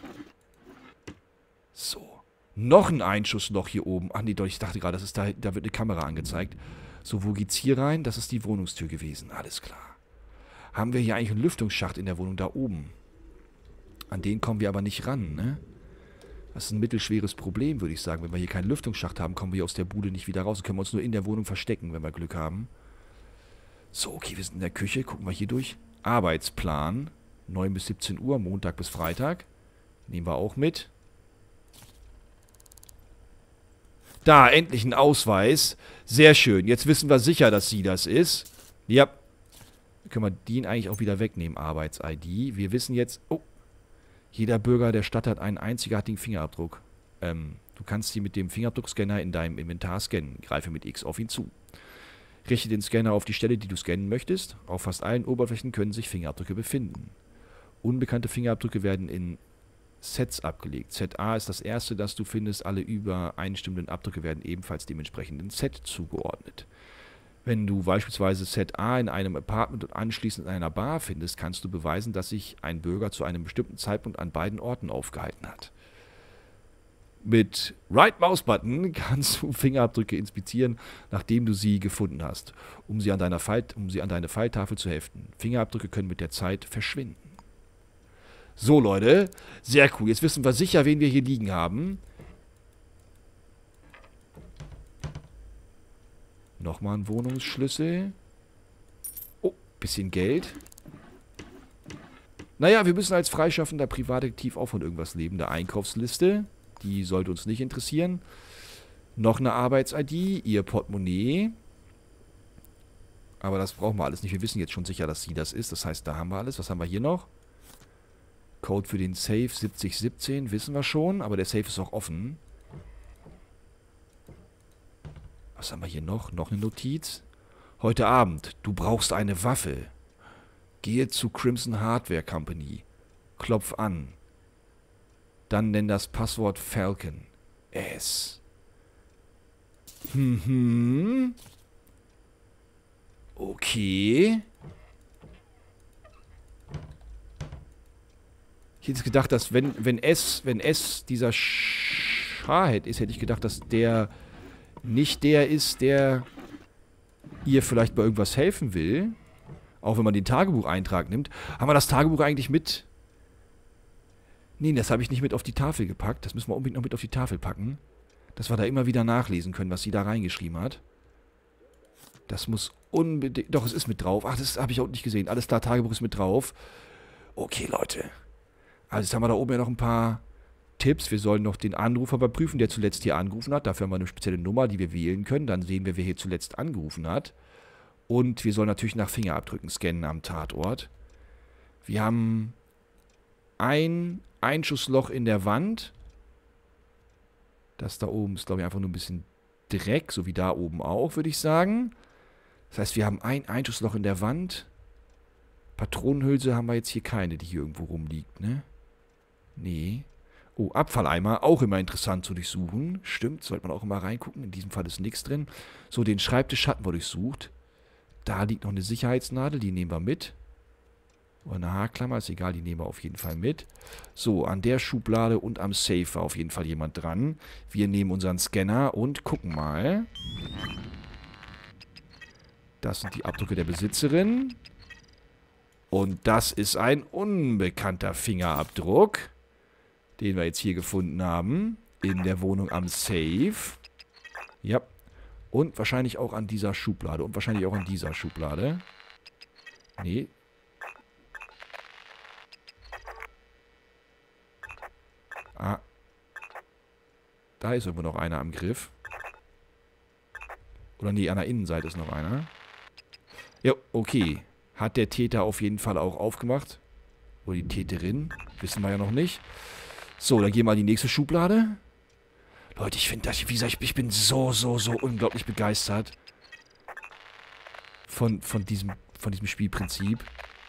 So. Noch ein Einschussloch hier oben. Ach nee, doch, ich dachte gerade, das ist da, da wird eine Kamera angezeigt. So, wo geht's hier rein? Das ist die Wohnungstür gewesen. Alles klar. Haben wir hier eigentlich einen Lüftungsschacht in der Wohnung da oben? An den kommen wir aber nicht ran, ne? Das ist ein mittelschweres Problem, würde ich sagen. Wenn wir hier keinen Lüftungsschacht haben, kommen wir aus der Bude nicht wieder raus. Dann können wir uns nur in der Wohnung verstecken, wenn wir Glück haben. So, okay, wir sind in der Küche. Gucken wir hier durch. Arbeitsplan. neun bis siebzehn Uhr, Montag bis Freitag. Nehmen wir auch mit. Da, endlich ein Ausweis. Sehr schön. Jetzt wissen wir sicher, dass sie das ist. Ja. Dann können wir den eigentlich auch wieder wegnehmen. Arbeits-I D. Wir wissen jetzt... Oh. Jeder Bürger der Stadt hat einen einzigartigen Fingerabdruck. Ähm, du kannst sie mit dem Fingerabdruckscanner in deinem Inventar scannen. Greife mit X auf ihn zu. Richte den Scanner auf die Stelle, die du scannen möchtest. Auf fast allen Oberflächen können sich Fingerabdrücke befinden. Unbekannte Fingerabdrücke werden in Sets abgelegt. Set A ist das erste, das du findest. Alle übereinstimmenden Abdrücke werden ebenfalls dem entsprechenden Set zugeordnet. Wenn du beispielsweise Set A in einem Apartment und anschließend in einer Bar findest, kannst du beweisen, dass sich ein Bürger zu einem bestimmten Zeitpunkt an beiden Orten aufgehalten hat. Mit Right Mouse Button kannst du Fingerabdrücke inspizieren, nachdem du sie gefunden hast, um sie an, deiner Pfeil, um sie an deine Pfeiltafel zu heften. Fingerabdrücke können mit der Zeit verschwinden. So, Leute, sehr cool. Jetzt wissen wir sicher, wen wir hier liegen haben. Nochmal ein Wohnungsschlüssel. Oh, bisschen Geld. Naja, wir müssen als freischaffender Privatdetektiv auch von irgendwas leben. Eine Einkaufsliste. Die sollte uns nicht interessieren. Noch eine Arbeits-I D. Ihr Portemonnaie. Aber das brauchen wir alles nicht. Wir wissen jetzt schon sicher, dass sie das ist. Das heißt, da haben wir alles. Was haben wir hier noch? Code für den Safe siebzig siebzehn. Wissen wir schon. Aber der Safe ist auch offen. Was haben wir hier noch? Noch eine Notiz. Heute Abend. Du brauchst eine Waffe. Gehe zu Crimson Hardware Company. Klopf an. Dann nenn das Passwort Falcon. S. Mhm. Okay. Ich hätte gedacht, dass wenn, wenn S, wenn S dieser Shahid ist, hätte ich gedacht, dass der nicht der ist, der ihr vielleicht bei irgendwas helfen will. Auch wenn man den Tagebucheintrag nimmt. Haben wir das Tagebuch eigentlich mit? Nee, das habe ich nicht mit auf die Tafel gepackt. Das müssen wir unbedingt noch mit auf die Tafel packen. Dass wir da immer wieder nachlesen können, was sie da reingeschrieben hat. Das muss unbedingt... Doch, es ist mit drauf. Ach, das habe ich auch nicht gesehen. Alles klar, Tagebuch ist mit drauf. Okay, Leute. Also jetzt haben wir da oben ja noch ein paar Tipps. Wir sollen noch den Anrufer überprüfen, der zuletzt hier angerufen hat. Dafür haben wir eine spezielle Nummer, die wir wählen können. Dann sehen wir, wer hier zuletzt angerufen hat. Und wir sollen natürlich nach Fingerabdrücken scannen am Tatort. Wir haben ein Einschussloch in der Wand. Das da oben ist, glaube ich, einfach nur ein bisschen Dreck, so wie da oben auch, würde ich sagen. Das heißt, wir haben ein Einschussloch in der Wand. Patronenhülse haben wir jetzt hier keine, die hier irgendwo rumliegt, ne? Nee. Oh, Abfalleimer, auch immer interessant zu durchsuchen. Stimmt, sollte man auch immer reingucken. In diesem Fall ist nichts drin. So, den Schreibtisch hatten wir durchsucht. Da liegt noch eine Sicherheitsnadel, die nehmen wir mit. Oder eine Haarklammer, ist egal, die nehmen wir auf jeden Fall mit. So, an der Schublade und am Safe war auf jeden Fall jemand dran. Wir nehmen unseren Scanner und gucken mal. Das sind die Abdrücke der Besitzerin. Und das ist ein unbekannter Fingerabdruck, den wir jetzt hier gefunden haben. In der Wohnung am Safe. Ja. Und wahrscheinlich auch an dieser Schublade. Und wahrscheinlich auch an dieser Schublade. Nee. Ah. Da ist irgendwo noch einer am Griff. Oder nee, an der Innenseite ist noch einer. Ja, okay. Hat der Täter auf jeden Fall auch aufgemacht. Oder die Täterin. Wissen wir ja noch nicht. So, dann gehen wir in die nächste Schublade. Leute, ich finde das, wie gesagt, ich bin so, so, so unglaublich begeistert. Von, von, diesem, von diesem Spielprinzip.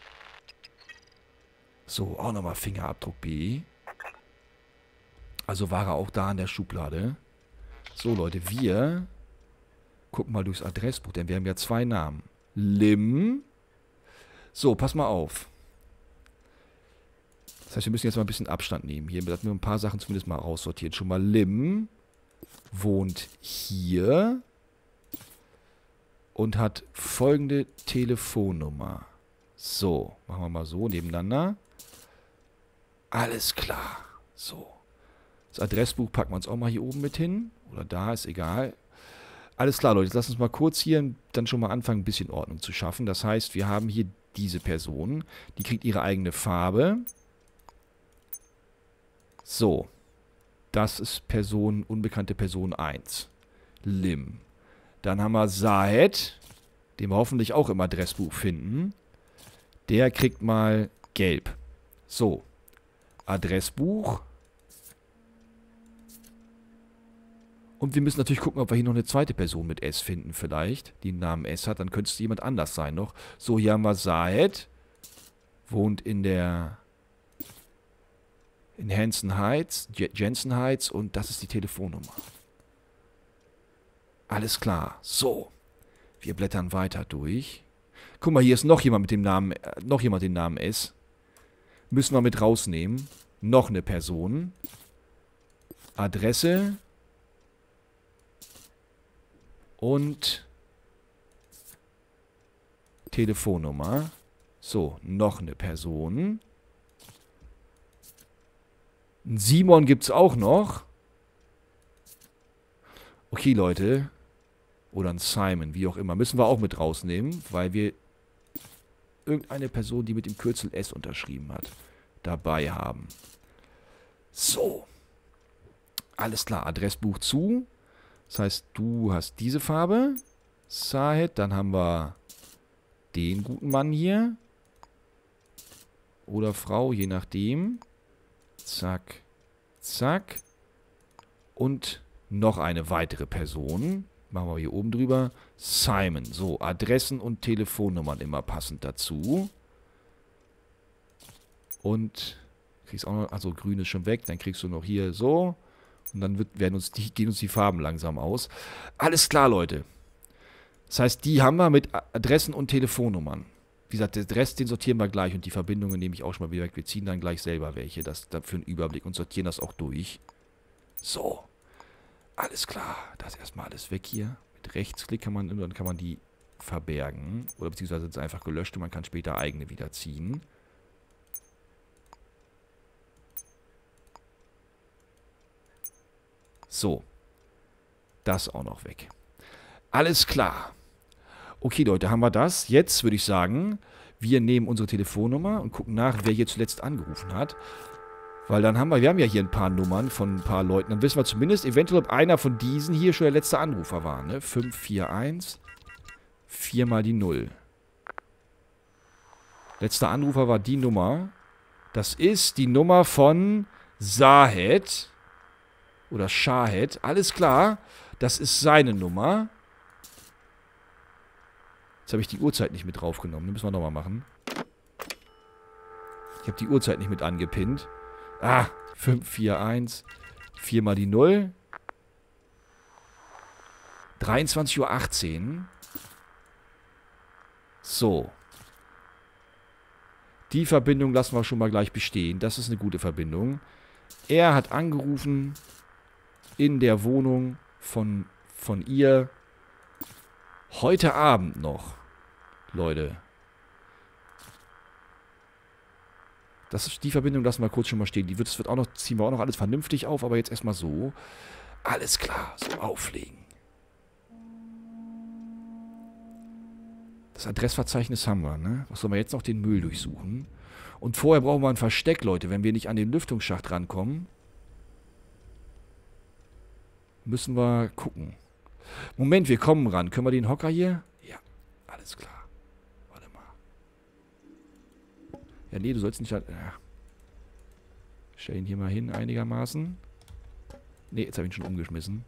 So, auch nochmal Fingerabdruck B. Also war er auch da in der Schublade. So, Leute, wir gucken mal durchs Adressbuch, denn wir haben ja zwei Namen. Lim. So, pass mal auf. Das heißt, wir müssen jetzt mal ein bisschen Abstand nehmen. Hier, dass wir ein paar Sachen zumindest mal raussortieren. Schon mal Lim wohnt hier und hat folgende Telefonnummer. So, machen wir mal so nebeneinander. Alles klar. So. Das Adressbuch packen wir uns auch mal hier oben mit hin. Oder da, ist egal. Alles klar, Leute. Jetzt lasst uns mal kurz hier dann schon mal anfangen, ein bisschen Ordnung zu schaffen. Das heißt, wir haben hier diese Person. Die kriegt ihre eigene Farbe. So. Das ist Person, unbekannte Person eins. Lim. Dann haben wir Saed, den wir hoffentlich auch im Adressbuch finden. Der kriegt mal gelb. So. Adressbuch. Und wir müssen natürlich gucken, ob wir hier noch eine zweite Person mit S finden vielleicht, die den Namen S hat. Dann könnte es jemand anders sein noch. So, hier haben wir Saed. Wohnt in der... in Hanson Heights, Jensen Heights. Und das ist die Telefonnummer. Alles klar. So. Wir blättern weiter durch. Guck mal, hier ist noch jemand mit dem Namen... Äh, noch jemand den Namen S. Müssen wir mit rausnehmen. Noch eine Person. Adresse... Und Telefonnummer. So, noch eine Person. Einen Simon gibt es auch noch. Okay, Leute. Oder ein Simon, wie auch immer. Müssen wir auch mit rausnehmen, weil wir irgendeine Person, die mit dem Kürzel S unterschrieben hat, dabei haben. So. Alles klar, Adressbuch zu. Das heißt, du hast diese Farbe, Saed. Dann haben wir den guten Mann hier. Oder Frau, je nachdem. Zack, zack. Und noch eine weitere Person. Machen wir hier oben drüber. Simon. So, Adressen und Telefonnummern immer passend dazu. Und kriegst auch noch, also grün ist schon weg. Dann kriegst du noch hier so. Und dann wird, werden uns die, gehen uns die Farben langsam aus. Alles klar, Leute. Das heißt, die haben wir mit Adressen und Telefonnummern. Wie gesagt, den Rest, den sortieren wir gleich. Und die Verbindungen nehme ich auch schon mal wieder weg. Wir ziehen dann gleich selber welche. Das dann für einen Überblick. Und sortieren das auch durch. So. Alles klar. Das ist erstmal alles weg hier. Mit Rechtsklick kann man, dann kann man die verbergen. Oder beziehungsweise sind sie einfach gelöscht. Und man kann später eigene wieder ziehen. So. Das auch noch weg. Alles klar. Okay, Leute, haben wir das. Jetzt würde ich sagen, wir nehmen unsere Telefonnummer und gucken nach, wer hier zuletzt angerufen hat. Weil dann haben wir, wir haben ja hier ein paar Nummern von ein paar Leuten. Dann wissen wir zumindest eventuell, ob einer von diesen hier schon der letzte Anrufer war. Ne? fünf vier eins. vier mal die null. Letzter Anrufer war die Nummer. Das ist die Nummer von Saed. Oder Shahed. Alles klar. Das ist seine Nummer. Jetzt habe ich die Uhrzeit nicht mit draufgenommen. Das müssen wir nochmal machen. Ich habe die Uhrzeit nicht mit angepinnt. Ah, fünf vier eins. vier mal die null. dreiundzwanzig Uhr achtzehn. So. Die Verbindung lassen wir schon mal gleich bestehen. Das ist eine gute Verbindung. Er hat angerufen in der Wohnung von, von ihr heute Abend noch. Leute. Das ist die Verbindung, lassen wir kurz schon mal stehen. Die wird, das wird auch noch, ziehen wir auch noch alles vernünftig auf, aber jetzt erstmal so. Alles klar, so auflegen. Das Adressverzeichnis haben wir, ne? Was sollen wir jetzt noch den Müll durchsuchen? Und vorher brauchen wir ein Versteck, Leute, wenn wir nicht an den Lüftungsschacht rankommen. Müssen wir gucken. Moment, wir kommen ran. Können wir den Hocker hier? Ja, alles klar. Warte mal. Ja, nee, du sollst nicht... Ja. Stell ihn hier mal hin, einigermaßen. Nee, jetzt habe ich ihn schon umgeschmissen.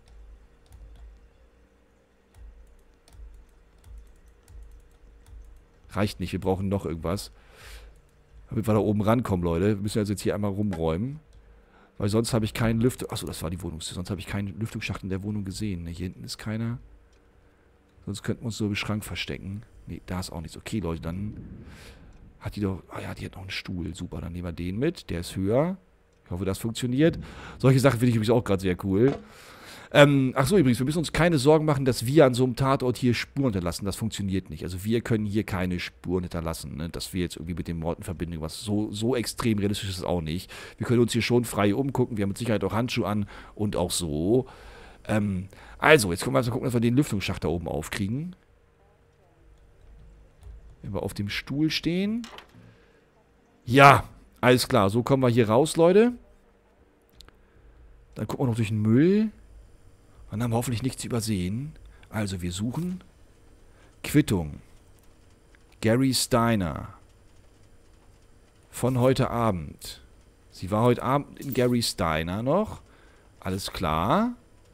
Reicht nicht, wir brauchen noch irgendwas. Damit wir da oben rankommen, Leute. Wir müssen also jetzt hier einmal rumräumen. Weil sonst habe ich keinen Lüftung... Achso, das war die Wohnungstür. Sonst habe ich keinen Lüftungsschacht in der Wohnung gesehen. Ne? Hier hinten ist keiner. Sonst könnten wir uns so im Schrank verstecken. Ne, da ist auch nichts. Okay, Leute, dann Hat die doch... Ah ja, die hat noch einen Stuhl. Super, dann nehmen wir den mit. Der ist höher. Ich hoffe, das funktioniert. Solche Sachen finde ich übrigens auch gerade sehr cool. Ähm, ach so, übrigens, wir müssen uns keine Sorgen machen, dass wir an so einem Tatort hier Spuren hinterlassen. Das funktioniert nicht. Also wir können hier keine Spuren hinterlassen, ne? Dass wir jetzt irgendwie mit dem Mord in Verbindung, was so, so extrem realistisch ist, auch nicht. Wir können uns hier schon frei umgucken. Wir haben mit Sicherheit auch Handschuhe an und auch so. Ähm, also, jetzt können wir also gucken, dass wir den Lüftungsschacht da oben aufkriegen. Wenn wir auf dem Stuhl stehen. Ja, alles klar. So kommen wir hier raus, Leute. Dann gucken wir noch durch den Müll. Dann haben wir hoffentlich nichts übersehen. Also, wir suchen Quittung. Gary Steiner. Von heute Abend. Sie war heute Abend in Gary Steiner noch. Alles klar.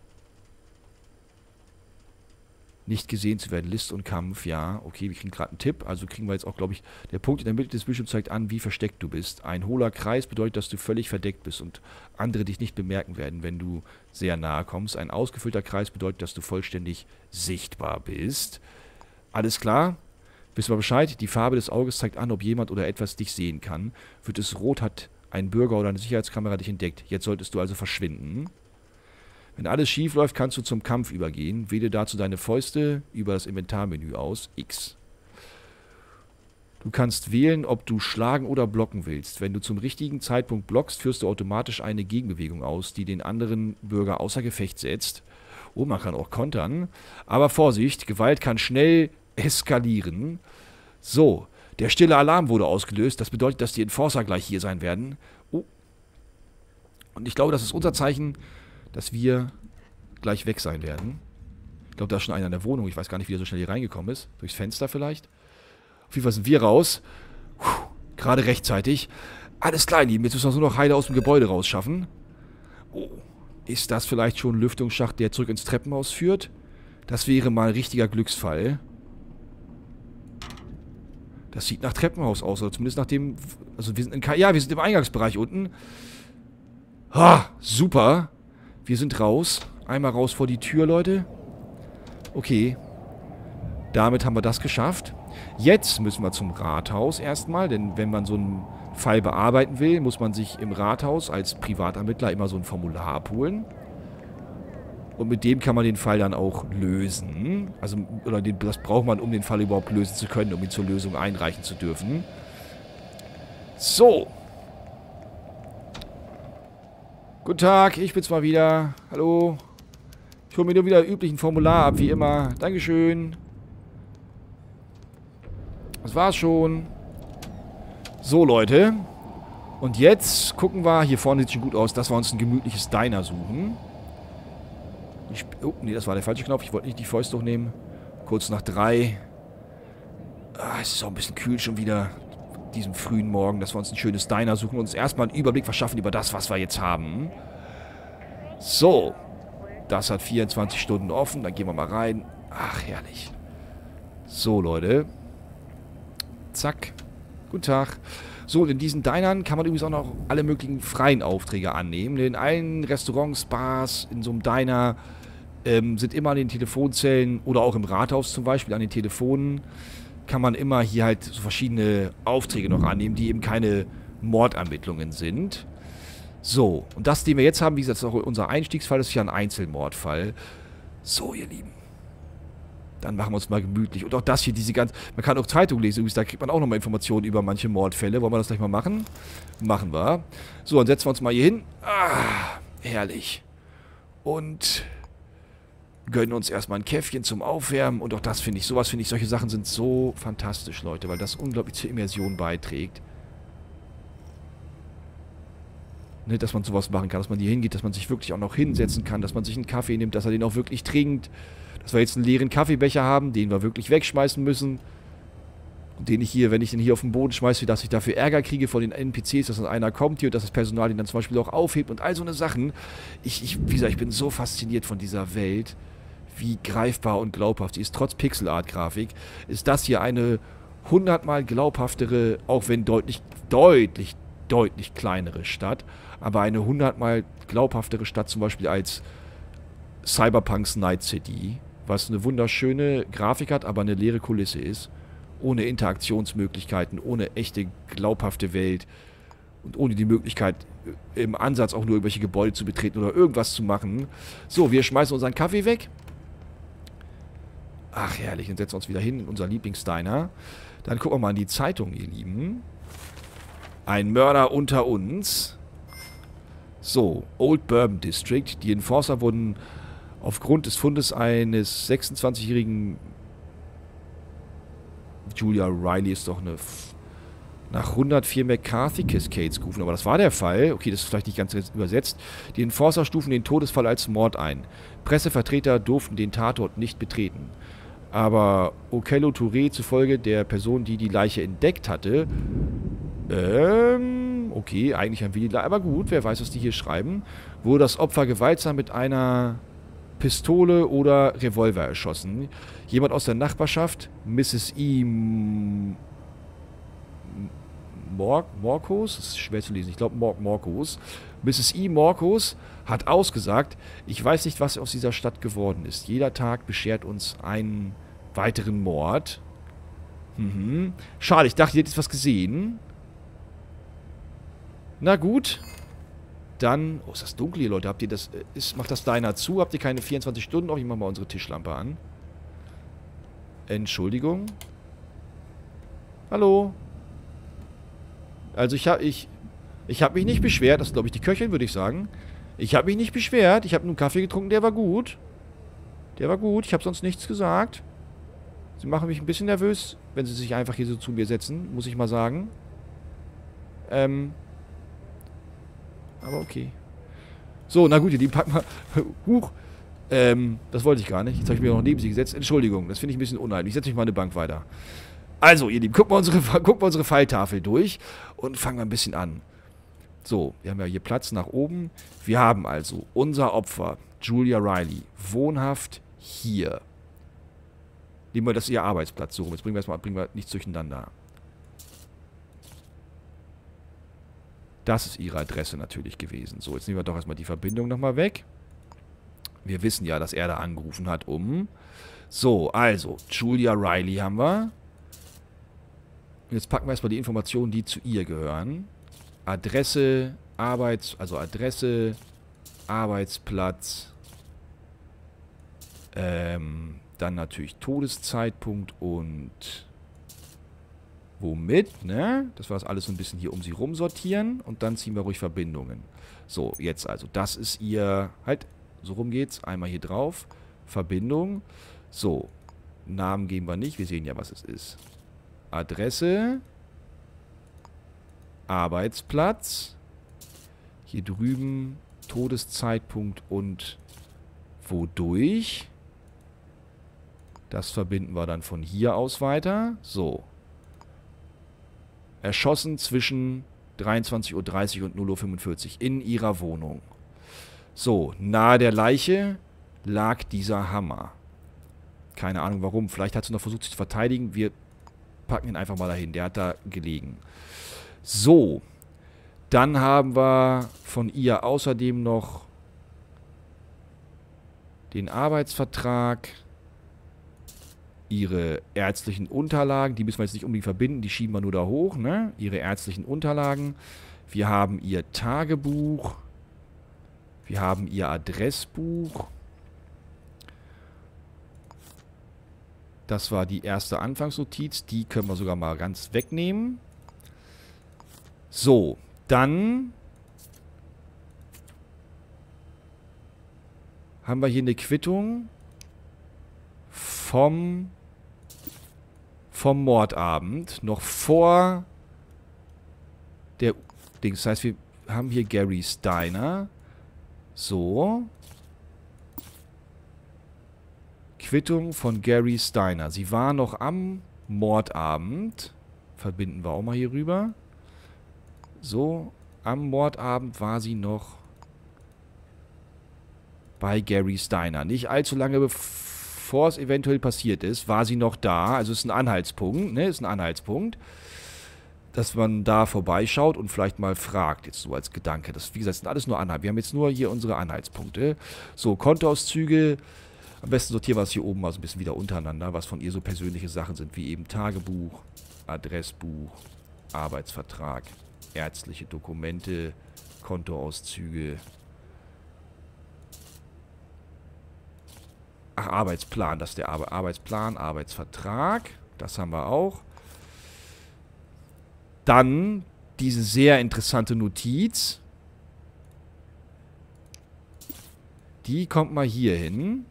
Nicht gesehen zu werden. List und Kampf, ja. Okay, wir kriegen gerade einen Tipp. Also kriegen wir jetzt auch, glaube ich, der Punkt in der Mitte des Bildschirms zeigt an, wie versteckt du bist. Ein hohler Kreis bedeutet, dass du völlig verdeckt bist und andere dich nicht bemerken werden, wenn du sehr nahe kommst. Ein ausgefüllter Kreis bedeutet, dass du vollständig sichtbar bist. Alles klar? Wissen wir Bescheid? Die Farbe des Auges zeigt an, ob jemand oder etwas dich sehen kann. Wird es rot, hat ein Bürger oder eine Sicherheitskamera dich entdeckt. Jetzt solltest du also verschwinden. Wenn alles schief läuft, kannst du zum Kampf übergehen. Wähle dazu deine Fäuste über das Inventarmenü aus. X. Du kannst wählen, ob du schlagen oder blocken willst. Wenn du zum richtigen Zeitpunkt blockst, führst du automatisch eine Gegenbewegung aus, die den anderen Bürger außer Gefecht setzt. Oh, man kann auch kontern. Aber Vorsicht, Gewalt kann schnell eskalieren. So, der stille Alarm wurde ausgelöst. Das bedeutet, dass die Enforcer gleich hier sein werden. Oh. Und ich glaube, das ist unser Zeichen, dass wir gleich weg sein werden. Ich glaube, da ist schon einer in der Wohnung. Ich weiß gar nicht, wie er so schnell hier reingekommen ist. Durchs Fenster vielleicht. Auf jeden Fall sind wir raus. Puh, gerade rechtzeitig. Alles klar, ihr Lieben. Jetzt müssen wir nur noch heile aus dem Gebäude rausschaffen. Oh, ist das vielleicht schon ein Lüftungsschacht, der zurück ins Treppenhaus führt? Das wäre mal ein richtiger Glücksfall. Das sieht nach Treppenhaus aus. Oder zumindest nach dem... Also wir sind in... Ja, wir sind im Eingangsbereich unten. Ah, super. Wir sind raus. Einmal raus vor die Tür, Leute. Okay. Damit haben wir das geschafft. Jetzt müssen wir zum Rathaus erstmal, denn wenn man so einen Fall bearbeiten will, muss man sich im Rathaus als Privatermittler immer so ein Formular abholen. Und mit dem kann man den Fall dann auch lösen. Also, oder den, das braucht man, um den Fall überhaupt lösen zu können, um ihn zur Lösung einreichen zu dürfen. So. Guten Tag, ich bin's mal wieder. Hallo. Ich hole mir nur wieder üblichen Formular ab, wie immer. Dankeschön. Das war's schon. So, Leute. Und jetzt gucken wir, hier vorne sieht schon gut aus, dass wir uns ein gemütliches Diner suchen. Ich, oh, nee, das war der falsche Knopf. Ich wollte nicht die Fäuste hochnehmen. Kurz nach drei. Ah, es ist auch ein bisschen kühl schon wieder. Diesem frühen Morgen, dass wir uns ein schönes Diner suchen und uns erstmal einen Überblick verschaffen über das, was wir jetzt haben. So. Das hat vierundzwanzig Stunden offen. Dann gehen wir mal rein. Ach, herrlich. So, Leute. Zack. Guten Tag. So, und in diesen Dinern kann man übrigens auch noch alle möglichen freien Aufträge annehmen. In allen Restaurants, Bars, in so einem Diner ähm, sind immer an den Telefonzellen oder auch im Rathaus zum Beispiel an den Telefonen kann man immer hier halt so verschiedene Aufträge noch annehmen, die eben keine Mordermittlungen sind. So, und das, den wir jetzt haben, wie gesagt, ist auch unser Einstiegsfall, das ist ja ein Einzelmordfall. So, ihr Lieben. Dann machen wir uns mal gemütlich. Und auch das hier, diese ganze... Man kann auch Zeitung lesen, übrigens, da kriegt man auch nochmal Informationen über manche Mordfälle. Wollen wir das gleich mal machen? Machen wir. So, dann setzen wir uns mal hier hin. Ah, herrlich. Und gönnen uns erstmal ein Käffchen zum Aufwärmen. Und auch das finde ich, sowas finde ich, solche Sachen sind so fantastisch, Leute, weil das unglaublich zur Immersion beiträgt. Ne, dass man sowas machen kann, dass man hier hingeht, dass man sich wirklich auch noch hinsetzen kann, dass man sich einen Kaffee nimmt, dass er den auch wirklich trinkt. Dass wir jetzt einen leeren Kaffeebecher haben, den wir wirklich wegschmeißen müssen. Und den ich hier, wenn ich den hier auf den Boden schmeiße, dass ich dafür Ärger kriege von den N P Cs, dass dann einer kommt hier und dass das Personal den dann zum Beispiel auch aufhebt und all so eine Sachen. Ich, ich, wie gesagt, ich bin so fasziniert von dieser Welt, wie greifbar und glaubhaft die ist. Trotz Pixelart-Grafik ist das hier eine hundertmal glaubhaftere, auch wenn deutlich, deutlich, deutlich kleinere Stadt, aber eine hundertmal glaubhaftere Stadt zum Beispiel als Cyberpunks Night City, was eine wunderschöne Grafik hat, aber eine leere Kulisse ist. ohne Interaktionsmöglichkeiten, ohne echte, glaubhafte Welt und ohne die Möglichkeit, im Ansatz auch nur irgendwelche Gebäude zu betreten oder irgendwas zu machen. So, wir schmeißen unseren Kaffee weg. Ach, herrlich, und setzen uns wieder hin in unser Lieblingsdiner. Dann gucken wir mal in die Zeitung, ihr Lieben. Ein Mörder unter uns. So, Old Bourbon District. Die Enforcer wurden aufgrund des Fundes eines sechsundzwanzigjährigen Julia Riley ist doch eine... F nach hundertvier McCarthy Cascades gerufen. Aber das war der Fall. Okay, das ist vielleicht nicht ganz übersetzt. Die Enforcer stufen den Todesfall als Mord ein. Pressevertreter durften den Tatort nicht betreten. Aber Okello Touré zufolge der Person, die die Leiche entdeckt hatte, ähm, okay, eigentlich haben wir die Leiche, aber gut, wer weiß, was die hier schreiben, wurde das Opfer gewaltsam mit einer Pistole oder Revolver erschossen. Jemand aus der Nachbarschaft, Misses E. Mor Morkos, das ist schwer zu lesen, ich glaube Mor Morkos, Misses E. Morkos hat ausgesagt, ich weiß nicht, was aus dieser Stadt geworden ist. Jeder Tag beschert uns einen weiteren Mord. Mhm. Schade, ich dachte, ihr hättet was gesehen. Na gut. Dann, oh, ist das dunkel hier, Leute? Habt ihr das, ist, macht das Diner zu? Habt ihr keine vierundzwanzig Stunden noch? Ich mach mal unsere Tischlampe an. Entschuldigung. Hallo. Also ich habe ich, ich hab mich nicht beschwert. Das ist, glaube ich, die Köchin, würde ich sagen. Ich habe mich nicht beschwert. Ich habe nur einen Kaffee getrunken, der war gut. Der war gut. Ich habe sonst nichts gesagt. Sie machen mich ein bisschen nervös, wenn sie sich einfach hier so zu mir setzen, muss ich mal sagen. Ähm. Aber okay. So, na gut, ihr Lieben, packen wir... Huch. Ähm, das wollte ich gar nicht. Jetzt habe ich mir noch neben sie gesetzt. Entschuldigung, das finde ich ein bisschen unheimlich. Ich setze mich mal eine Bank weiter. Also, ihr Lieben, gucken wir unsere, gucken wir unsere Pfeiltafel durch und fangen wir ein bisschen an. So, wir haben ja hier Platz nach oben. Wir haben also unser Opfer, Julia Riley, wohnhaft hier. Nehmen wir das ihr Arbeitsplatz so rum. Jetzt bringen wir erstmal, bringen wir nichts durcheinander. Das ist ihre Adresse natürlich gewesen. So, jetzt nehmen wir doch erstmal die Verbindung nochmal weg. Wir wissen ja, dass er da angerufen hat, um... So, also, Julia Riley haben wir. Jetzt packen wir erstmal die Informationen, die zu ihr gehören. Adresse, Arbeits... Also Adresse, Arbeitsplatz. Ähm, dann natürlich Todeszeitpunkt und... Womit, ne? Dass wir das alles so ein bisschen hier um sie rum sortieren. Und dann ziehen wir ruhig Verbindungen. So, jetzt also. Das ist ihr... Halt, so rum geht's. Einmal hier drauf. Verbindung. So. Namen geben wir nicht. Wir sehen ja, was es ist. Adresse. Arbeitsplatz. Hier drüben Todeszeitpunkt und wodurch. Das verbinden wir dann von hier aus weiter. So. Erschossen zwischen dreiundzwanzig Uhr dreißig und null Uhr fünfundvierzig in ihrer Wohnung. So, nahe der Leiche lag dieser Hammer. Keine Ahnung warum. Vielleicht hat sie noch versucht, sich zu verteidigen. Wir packen ihn einfach mal dahin. Der hat da gelegen. So. Dann haben wir von ihr außerdem noch den Arbeitsvertrag, ihre ärztlichen Unterlagen, die müssen wir jetzt nicht unbedingt verbinden, die schieben wir nur da hoch, ne? Ihre ärztlichen Unterlagen. Wir haben ihr Tagebuch. Wir haben ihr Adressbuch. Das war die erste Anfangsnotiz. Die können wir sogar mal ganz wegnehmen. So, dann haben wir hier eine Quittung vom vom Mordabend, noch vor der Dings. Das heißt, wir haben hier Gary's Diner. So. Quittung von Gary's Diner. Sie war noch am Mordabend. Verbinden wir auch mal hier rüber. So. Am Mordabend war sie noch bei Gary's Diner. Nicht allzu lange bevor es eventuell passiert ist, war sie noch da. Also ist ein Anhaltspunkt, ne? Ist ein Anhaltspunkt. Dass man da vorbeischaut und vielleicht mal fragt, jetzt so als Gedanke. Das, wie gesagt, sind alles nur Anhalt. Wir haben jetzt nur hier unsere Anhaltspunkte. So, Kontoauszüge Am besten sortieren wir es hier oben mal so ein bisschen wieder untereinander, was von ihr so persönliche Sachen sind, wie eben Tagebuch, Adressbuch, Arbeitsvertrag, ärztliche Dokumente, Kontoauszüge. Ach, Arbeitsplan, das ist der Ar- Arbeitsplan, Arbeitsvertrag. Das haben wir auch. Dann diese sehr interessante Notiz. Die kommt mal hier hin.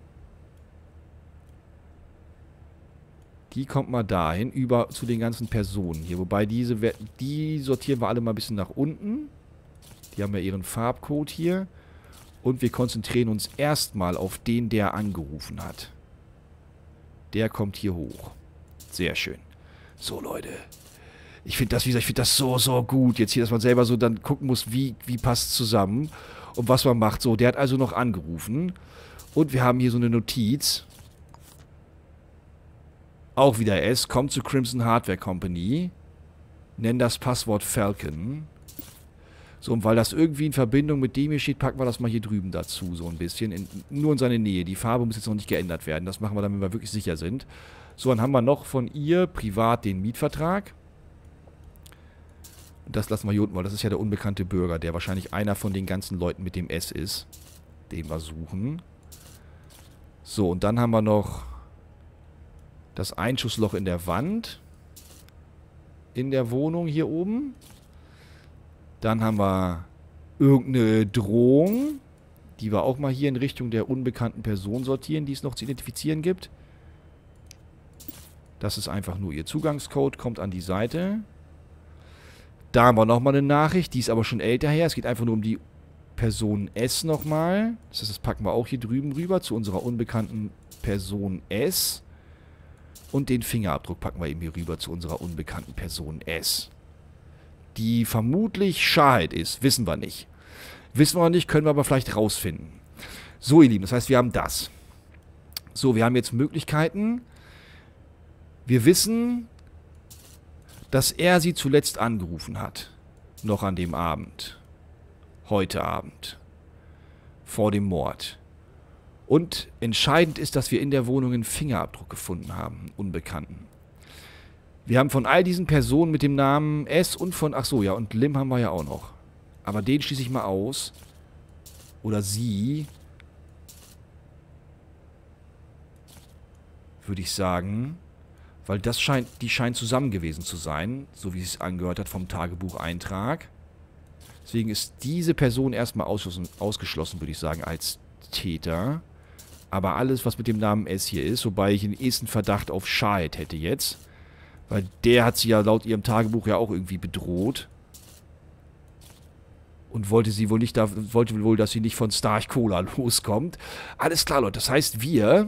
Die kommt mal dahin, über zu den ganzen Personen hier. Wobei diese, die sortieren wir alle mal ein bisschen nach unten. Die haben ja ihren Farbcode hier. Und wir konzentrieren uns erstmal auf den, der angerufen hat. Der kommt hier hoch. Sehr schön. So, Leute. Ich finde das, wie gesagt, ich finde das so, so gut. Jetzt hier, dass man selber so dann gucken muss, wie, wie passt es zusammen. Und was man macht. So, der hat also noch angerufen. Und wir haben hier so eine Notiz. Auch wieder S. Kommt zu Crimson Hardware Company. Nenn das Passwort Falcon. So, und weil das irgendwie in Verbindung mit dem hier steht, packen wir das mal hier drüben dazu, so ein bisschen. In, nur in seine Nähe. Die Farbe muss jetzt noch nicht geändert werden. Das machen wir dann, wenn wir wirklich sicher sind. So, dann haben wir noch von ihr privat den Mietvertrag. Und das lassen wir hier unten, weil das ist ja der unbekannte Bürger, der wahrscheinlich einer von den ganzen Leuten mit dem S ist, den wir suchen. So, und dann haben wir noch das Einschussloch in der Wand. In der Wohnung hier oben. Dann haben wir irgendeine Drohung, die wir auch mal hier in Richtung der unbekannten Person sortieren, die es noch zu identifizieren gibt. Das ist einfach nur ihr Zugangscode, kommt an die Seite. Da haben wir nochmal eine Nachricht, die ist aber schon älter her. Es geht einfach nur um die Person S nochmal. Das heißt, das packen wir auch hier drüben rüber zu unserer unbekannten Person S. Und den Fingerabdruck packen wir eben hier rüber zu unserer unbekannten Person S. Die vermutlich Shahid ist, wissen wir nicht. Wissen wir nicht, können wir aber vielleicht rausfinden. So, ihr Lieben, das heißt, wir haben das. So, wir haben jetzt Möglichkeiten. Wir wissen, dass er sie zuletzt angerufen hat. Noch an dem Abend. Heute Abend. Vor dem Mord. Und entscheidend ist, dass wir in der Wohnung einen Fingerabdruck gefunden haben. Einen Unbekannten. Wir haben von all diesen Personen mit dem Namen S und von... Ach so, ja, und Lim haben wir ja auch noch. Aber den schließe ich mal aus. Oder sie. Würde ich sagen. Weil das scheint... Die scheint zusammen gewesen zu sein. So wie es sich angehört hat vom Tagebucheintrag. Deswegen ist diese Person erstmal ausgeschlossen, ausgeschlossen, würde ich sagen, als Täter. Aber alles, was mit dem Namen S hier ist, wobei ich den ehesten Verdacht auf Shahid hätte jetzt. Weil der hat sie ja laut ihrem Tagebuch ja auch irgendwie bedroht. Und wollte sie wohl nicht, da, wollte wohl, dass sie nicht von Starch Cola loskommt. Alles klar, Leute. Das heißt, wir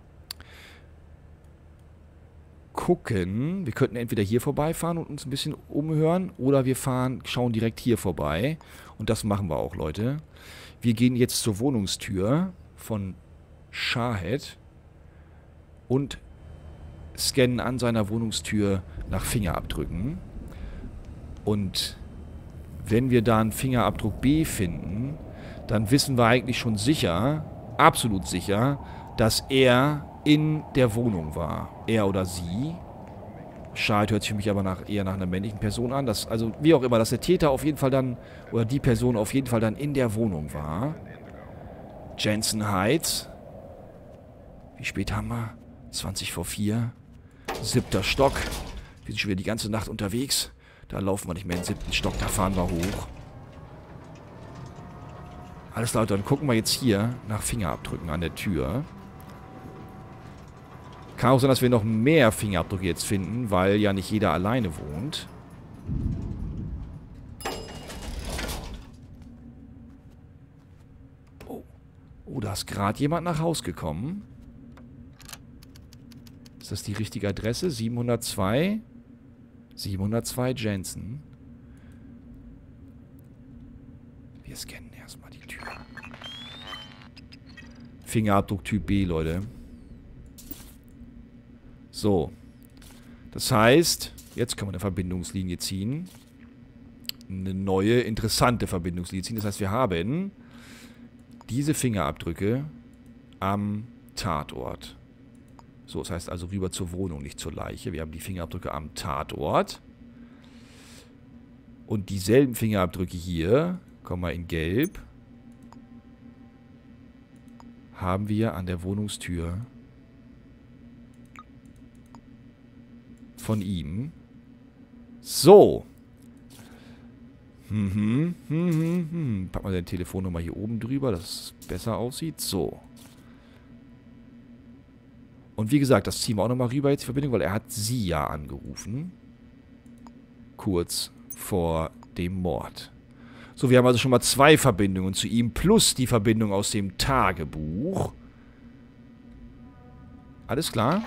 gucken. Wir könnten entweder hier vorbeifahren und uns ein bisschen umhören. Oder wir fahren, schauen direkt hier vorbei. Und das machen wir auch, Leute. Wir gehen jetzt zur Wohnungstür von Shahid. Und scannen an seiner Wohnungstür nach Fingerabdrücken. Und wenn wir da einen Fingerabdruck B finden, dann wissen wir eigentlich schon sicher, absolut sicher, dass er in der Wohnung war. Er oder sie. Shahid hört sich für mich aber nach, eher nach einer männlichen Person an. Dass, also wie auch immer, dass der Täter auf jeden Fall dann, oder die Person auf jeden Fall dann in der Wohnung war. Jensen Heights. Wie spät haben wir? zwanzig vor vier. Siebter Stock. Wir sind schon wieder die ganze Nacht unterwegs. Da laufen wir nicht mehr in den siebten Stock, da fahren wir hoch. Alles klar, dann gucken wir jetzt hier nach Fingerabdrücken an der Tür. Kann auch sein, dass wir noch mehr Fingerabdrücke jetzt finden, weil ja nicht jeder alleine wohnt. Oh, oh, da ist gerade jemand nach Haus gekommen. Ist das die richtige Adresse? siebenhundertzwei. siebenhundertzwei Jensen. Wir scannen erstmal die Tür. Fingerabdruck Typ B, Leute. So. Das heißt, jetzt können wir eine Verbindungslinie ziehen. Eine neue, interessante Verbindungslinie ziehen. Das heißt, wir haben diese Fingerabdrücke am Tatort. So, das heißt also rüber zur Wohnung, nicht zur Leiche. Wir haben die Fingerabdrücke am Tatort. Und dieselben Fingerabdrücke hier, kommen wir in Gelb, haben wir an der Wohnungstür von ihm. So. Mhm, mhm, mhm. Packen wir deine Telefonnummer hier oben drüber, dass es besser aussieht. So. Und wie gesagt, das ziehen wir auch nochmal rüber jetzt die Verbindung, weil er hat sie ja angerufen. Kurz vor dem Mord. So, wir haben also schon mal zwei Verbindungen zu ihm, plus die Verbindung aus dem Tagebuch. Alles klar?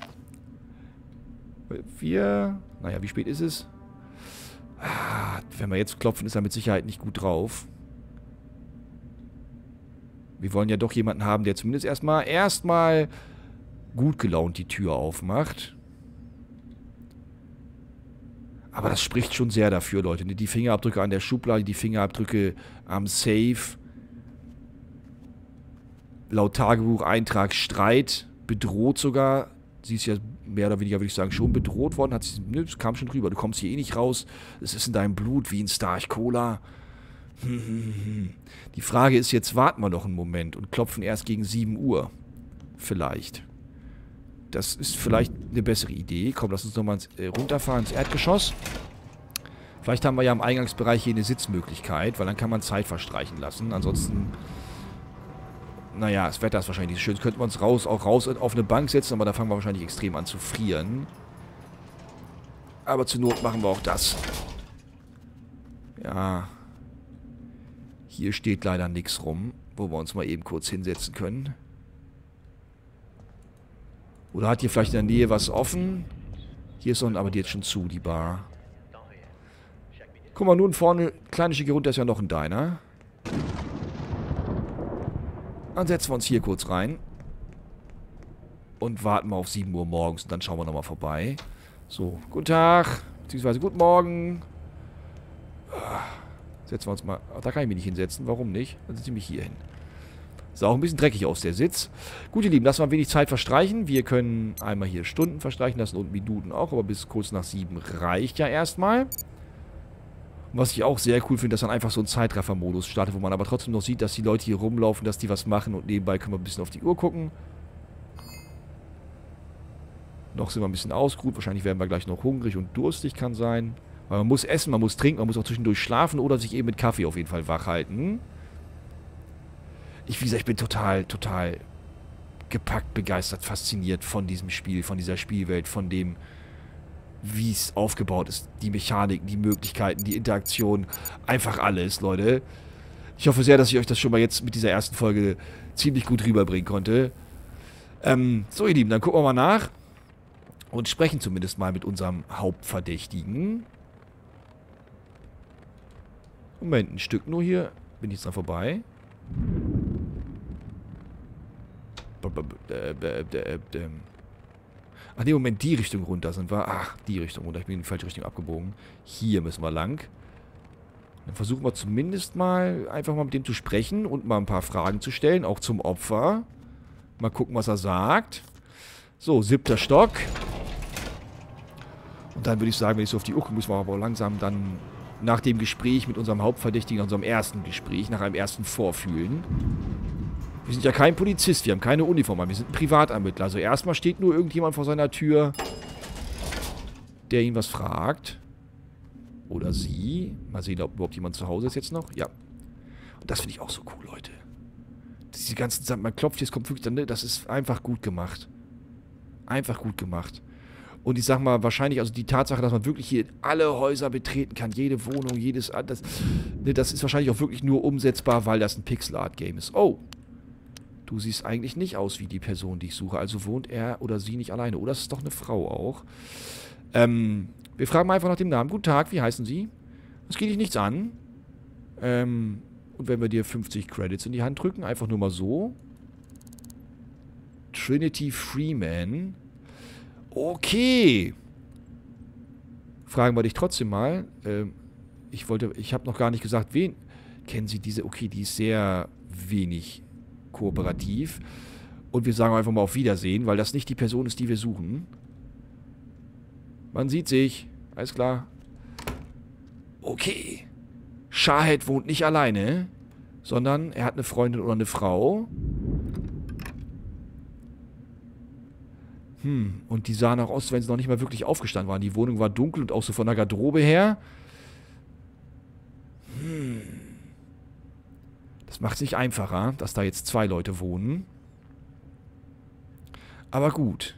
Wir... Naja, wie spät ist es? Ah, wenn wir jetzt klopfen, ist er mit Sicherheit nicht gut drauf. Wir wollen ja doch jemanden haben, der zumindest erstmal... Erstmal... gut gelaunt die Tür aufmacht. Aber das spricht schon sehr dafür, Leute. Die Fingerabdrücke an der Schublade, die Fingerabdrücke am Safe. Laut Tagebucheintrag Streit. Bedroht sogar. Sie ist ja mehr oder weniger, würde ich sagen, schon bedroht worden. Hat sie, ne, das kam schon drüber. Du kommst hier eh nicht raus. Es ist in deinem Blut wie ein Starch Cola. Die Frage ist jetzt, warten wir noch einen Moment und klopfen erst gegen sieben Uhr. Vielleicht. Das ist vielleicht eine bessere Idee. Komm, lass uns nochmal äh, runterfahren ins Erdgeschoss. Vielleicht haben wir ja im Eingangsbereich hier eine Sitzmöglichkeit, weil dann kann man Zeit verstreichen lassen. Ansonsten, naja, das Wetter ist wahrscheinlich nicht so schön. Jetzt könnten wir uns raus, auch raus auf eine Bank setzen, aber da fangen wir wahrscheinlich extrem an zu frieren. Aber zur Not machen wir auch das. Ja. Hier steht leider nichts rum, wo wir uns mal eben kurz hinsetzen können. Oder hat hier vielleicht in der Nähe was offen? Hier ist noch, aber die jetzt schon zu, die Bar. Guck mal, nun vorne, kleine schicke runter ist ja noch ein Diner. Dann setzen wir uns hier kurz rein. Und warten mal auf sieben Uhr morgens und dann schauen wir nochmal vorbei. So, guten Tag, beziehungsweise guten Morgen. Setzen wir uns mal, da kann ich mich nicht hinsetzen, warum nicht? Dann setze ich mich hier hin. Sah auch ein bisschen dreckig aus, der Sitz. Gut, ihr Lieben, lassen wir ein wenig Zeit verstreichen. Wir können einmal hier Stunden verstreichen lassen und Minuten auch, aber bis kurz nach sieben reicht ja erstmal. Und was ich auch sehr cool finde, dass dann einfach so ein Zeitraffer-Modus startet, wo man aber trotzdem noch sieht, dass die Leute hier rumlaufen, dass die was machen und nebenbei können wir ein bisschen auf die Uhr gucken. Noch sind wir ein bisschen ausgeruht. Wahrscheinlich werden wir gleich noch hungrig und durstig, kann sein. Weil man muss essen, man muss trinken, man muss auch zwischendurch schlafen oder sich eben mit Kaffee auf jeden Fall wach halten. Ich, wie gesagt, ich bin total, total gepackt, begeistert, fasziniert von diesem Spiel, von dieser Spielwelt, von dem, wie es aufgebaut ist. Die Mechaniken, die Möglichkeiten, die Interaktion, einfach alles, Leute. Ich hoffe sehr, dass ich euch das schon mal jetzt mit dieser ersten Folge ziemlich gut rüberbringen konnte. Ähm, so, ihr Lieben, dann gucken wir mal nach und sprechen zumindest mal mit unserem Hauptverdächtigen. Moment, ein Stück nur hier. Bin ich jetzt dran vorbei? Ach nee, Moment, die Richtung runter sind wir. Ach, die Richtung runter. Ich bin in die falsche Richtung abgebogen. Hier müssen wir lang. Dann versuchen wir zumindest mal einfach mal mit dem zu sprechen und mal ein paar Fragen zu stellen, auch zum Opfer. Mal gucken, was er sagt. So, siebter Stock. Und dann würde ich sagen, wenn ich so auf die Uhr gucke, müssen wir aber langsam dann nach dem Gespräch mit unserem Hauptverdächtigen, nach unserem ersten Gespräch, nach einem ersten Vorfühlen. Wir sind ja kein Polizist, wir haben keine Uniform, wir sind ein Privatermittler. Also erstmal steht nur irgendjemand vor seiner Tür, der ihn was fragt. Oder sie. Mal sehen, ob überhaupt jemand zu Hause ist jetzt noch. Ja. Und das finde ich auch so cool, Leute. Diese ganzen Sachen, man klopft, jetzt kommt wirklich dann, ne? Das ist einfach gut gemacht. Einfach gut gemacht. Und ich sag mal, wahrscheinlich, also die Tatsache, dass man wirklich hier alle Häuser betreten kann, jede Wohnung, jedes... Das, ne, das ist wahrscheinlich auch wirklich nur umsetzbar, weil das ein Pixel-Art-Game ist. Oh. Du siehst eigentlich nicht aus wie die Person, die ich suche. Also wohnt er oder sie nicht alleine. Oder ist es doch eine Frau auch. Ähm, wir fragen mal einfach nach dem Namen. Guten Tag, wie heißen Sie? Das geht dich nichts an. Ähm, und wenn wir dir fünfzig Credits in die Hand drücken, einfach nur mal so. Trinity Freeman. Okay. Fragen wir dich trotzdem mal. Ähm, ich wollte, ich habe noch gar nicht gesagt, wen. Kennen Sie diese? Okay, die ist sehr wenig kooperativ. Und wir sagen einfach mal auf Wiedersehen, weil das nicht die Person ist, die wir suchen. Man sieht sich. Alles klar. Okay. Shahed wohnt nicht alleine, sondern er hat eine Freundin oder eine Frau. Hm, und die sahen auch aus, als wenn sie noch nicht mal wirklich aufgestanden waren. Die Wohnung war dunkel und auch so von der Garderobe her. Hm. Das macht es nicht einfacher, dass da jetzt zwei Leute wohnen. Aber gut.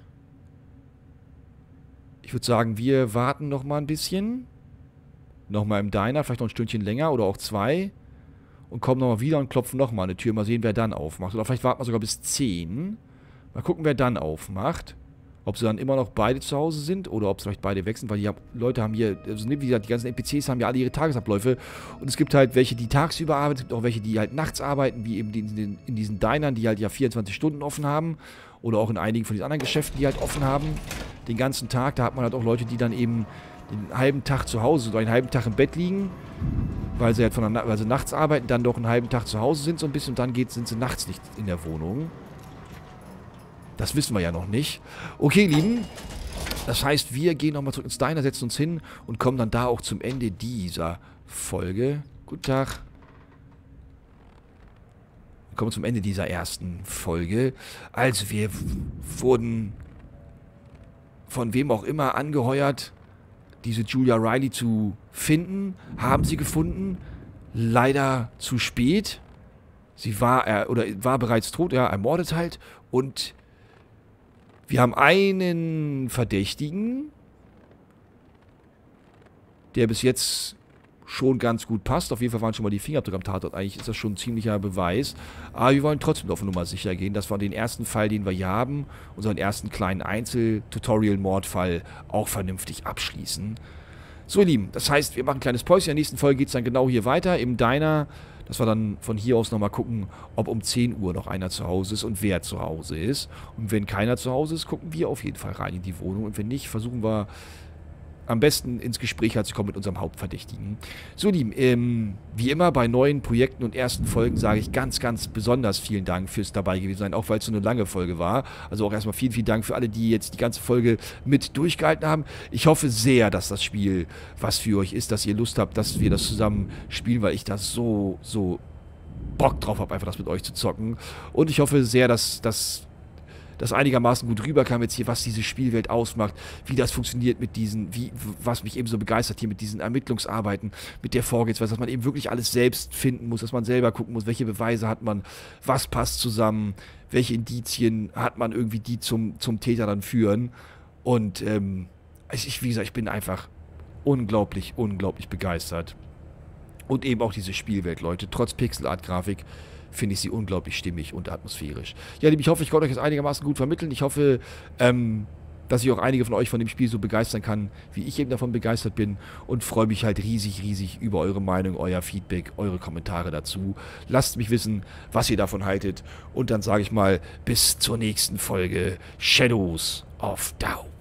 Ich würde sagen, wir warten noch mal ein bisschen. Nochmal im Diner, vielleicht noch ein Stündchen länger oder auch zwei. Und kommen nochmal wieder und klopfen nochmal eine Tür. Mal sehen, wer dann aufmacht. Oder vielleicht warten wir sogar bis zehn. Mal gucken, wer dann aufmacht. Ob sie dann immer noch beide zu Hause sind oder ob sie vielleicht beide wechseln, weil die Leute haben hier, also wie gesagt, die ganzen N P Cs haben ja alle ihre Tagesabläufe und es gibt halt welche, die tagsüber arbeiten, es gibt auch welche, die halt nachts arbeiten, wie eben die in, den, in diesen Dinern, die halt ja vierundzwanzig Stunden offen haben oder auch in einigen von diesen anderen Geschäften, die halt offen haben, den ganzen Tag. Da hat man halt auch Leute, die dann eben den halben Tag zu Hause oder einen halben Tag im Bett liegen, weil sie halt von der, weil sie nachts arbeiten, dann doch einen halben Tag zu Hause sind so ein bisschen und dann geht, sind sie nachts nicht in der Wohnung. Das wissen wir ja noch nicht. Okay, Lieben. Das heißt, wir gehen nochmal zurück ins Diner, setzen uns hin und kommen dann da auch zum Ende dieser Folge. Guten Tag. Wir kommen zum Ende dieser ersten Folge. Also, wir wurden von wem auch immer angeheuert, diese Julia Riley zu finden. Haben sie gefunden. Leider zu spät. Sie war, äh, oder war bereits tot, ja, ermordet halt. Und wir haben einen Verdächtigen, der bis jetzt schon ganz gut passt. Auf jeden Fall waren schon mal die Fingerabdrücke am Tatort. Eigentlich ist das schon ein ziemlicher Beweis. Aber wir wollen trotzdem auf Nummer sicher gehen, dass wir den ersten Fall, den wir hier haben, unseren ersten kleinen Einzel-Tutorial-Mordfall auch vernünftig abschließen. So, ihr Lieben, das heißt, wir machen ein kleines Päuschen. In der nächsten Folge geht es dann genau hier weiter, im Diner, dass wir dann von hier aus nochmal gucken, ob um zehn Uhr noch einer zu Hause ist und wer zu Hause ist. Und wenn keiner zu Hause ist, gucken wir auf jeden Fall rein in die Wohnung. Und wenn nicht, versuchen wir am besten ins Gespräch halt zu kommen mit unserem Hauptverdächtigen. So, Lieben, ähm, wie immer bei neuen Projekten und ersten Folgen sage ich ganz, ganz besonders vielen Dank fürs dabei gewesen sein, auch weil es so eine lange Folge war. Also auch erstmal vielen, vielen Dank für alle, die jetzt die ganze Folge mit durchgehalten haben. Ich hoffe sehr, dass das Spiel was für euch ist, dass ihr Lust habt, dass wir das zusammen spielen, weil ich da so, so Bock drauf habe, einfach das mit euch zu zocken. Und ich hoffe sehr, dass das das einigermaßen gut rüberkam jetzt hier, was diese Spielwelt ausmacht, wie das funktioniert mit diesen, wie, was mich eben so begeistert hier mit diesen Ermittlungsarbeiten, mit der Vorgehensweise, dass man eben wirklich alles selbst finden muss, dass man selber gucken muss, welche Beweise hat man, was passt zusammen, welche Indizien hat man irgendwie, die zum, zum Täter dann führen. Und ähm, ich, wie gesagt, ich bin einfach unglaublich, unglaublich begeistert. Und eben auch diese Spielwelt, Leute, trotz Pixelart-Grafik finde ich sie unglaublich stimmig und atmosphärisch. Ja, ich hoffe, ich konnte euch das einigermaßen gut vermitteln. Ich hoffe, ähm, dass ich auch einige von euch von dem Spiel so begeistern kann, wie ich eben davon begeistert bin. Und freue mich halt riesig, riesig über eure Meinung, euer Feedback, eure Kommentare dazu. Lasst mich wissen, was ihr davon haltet. Und dann sage ich mal, bis zur nächsten Folge Shadows of Doubt.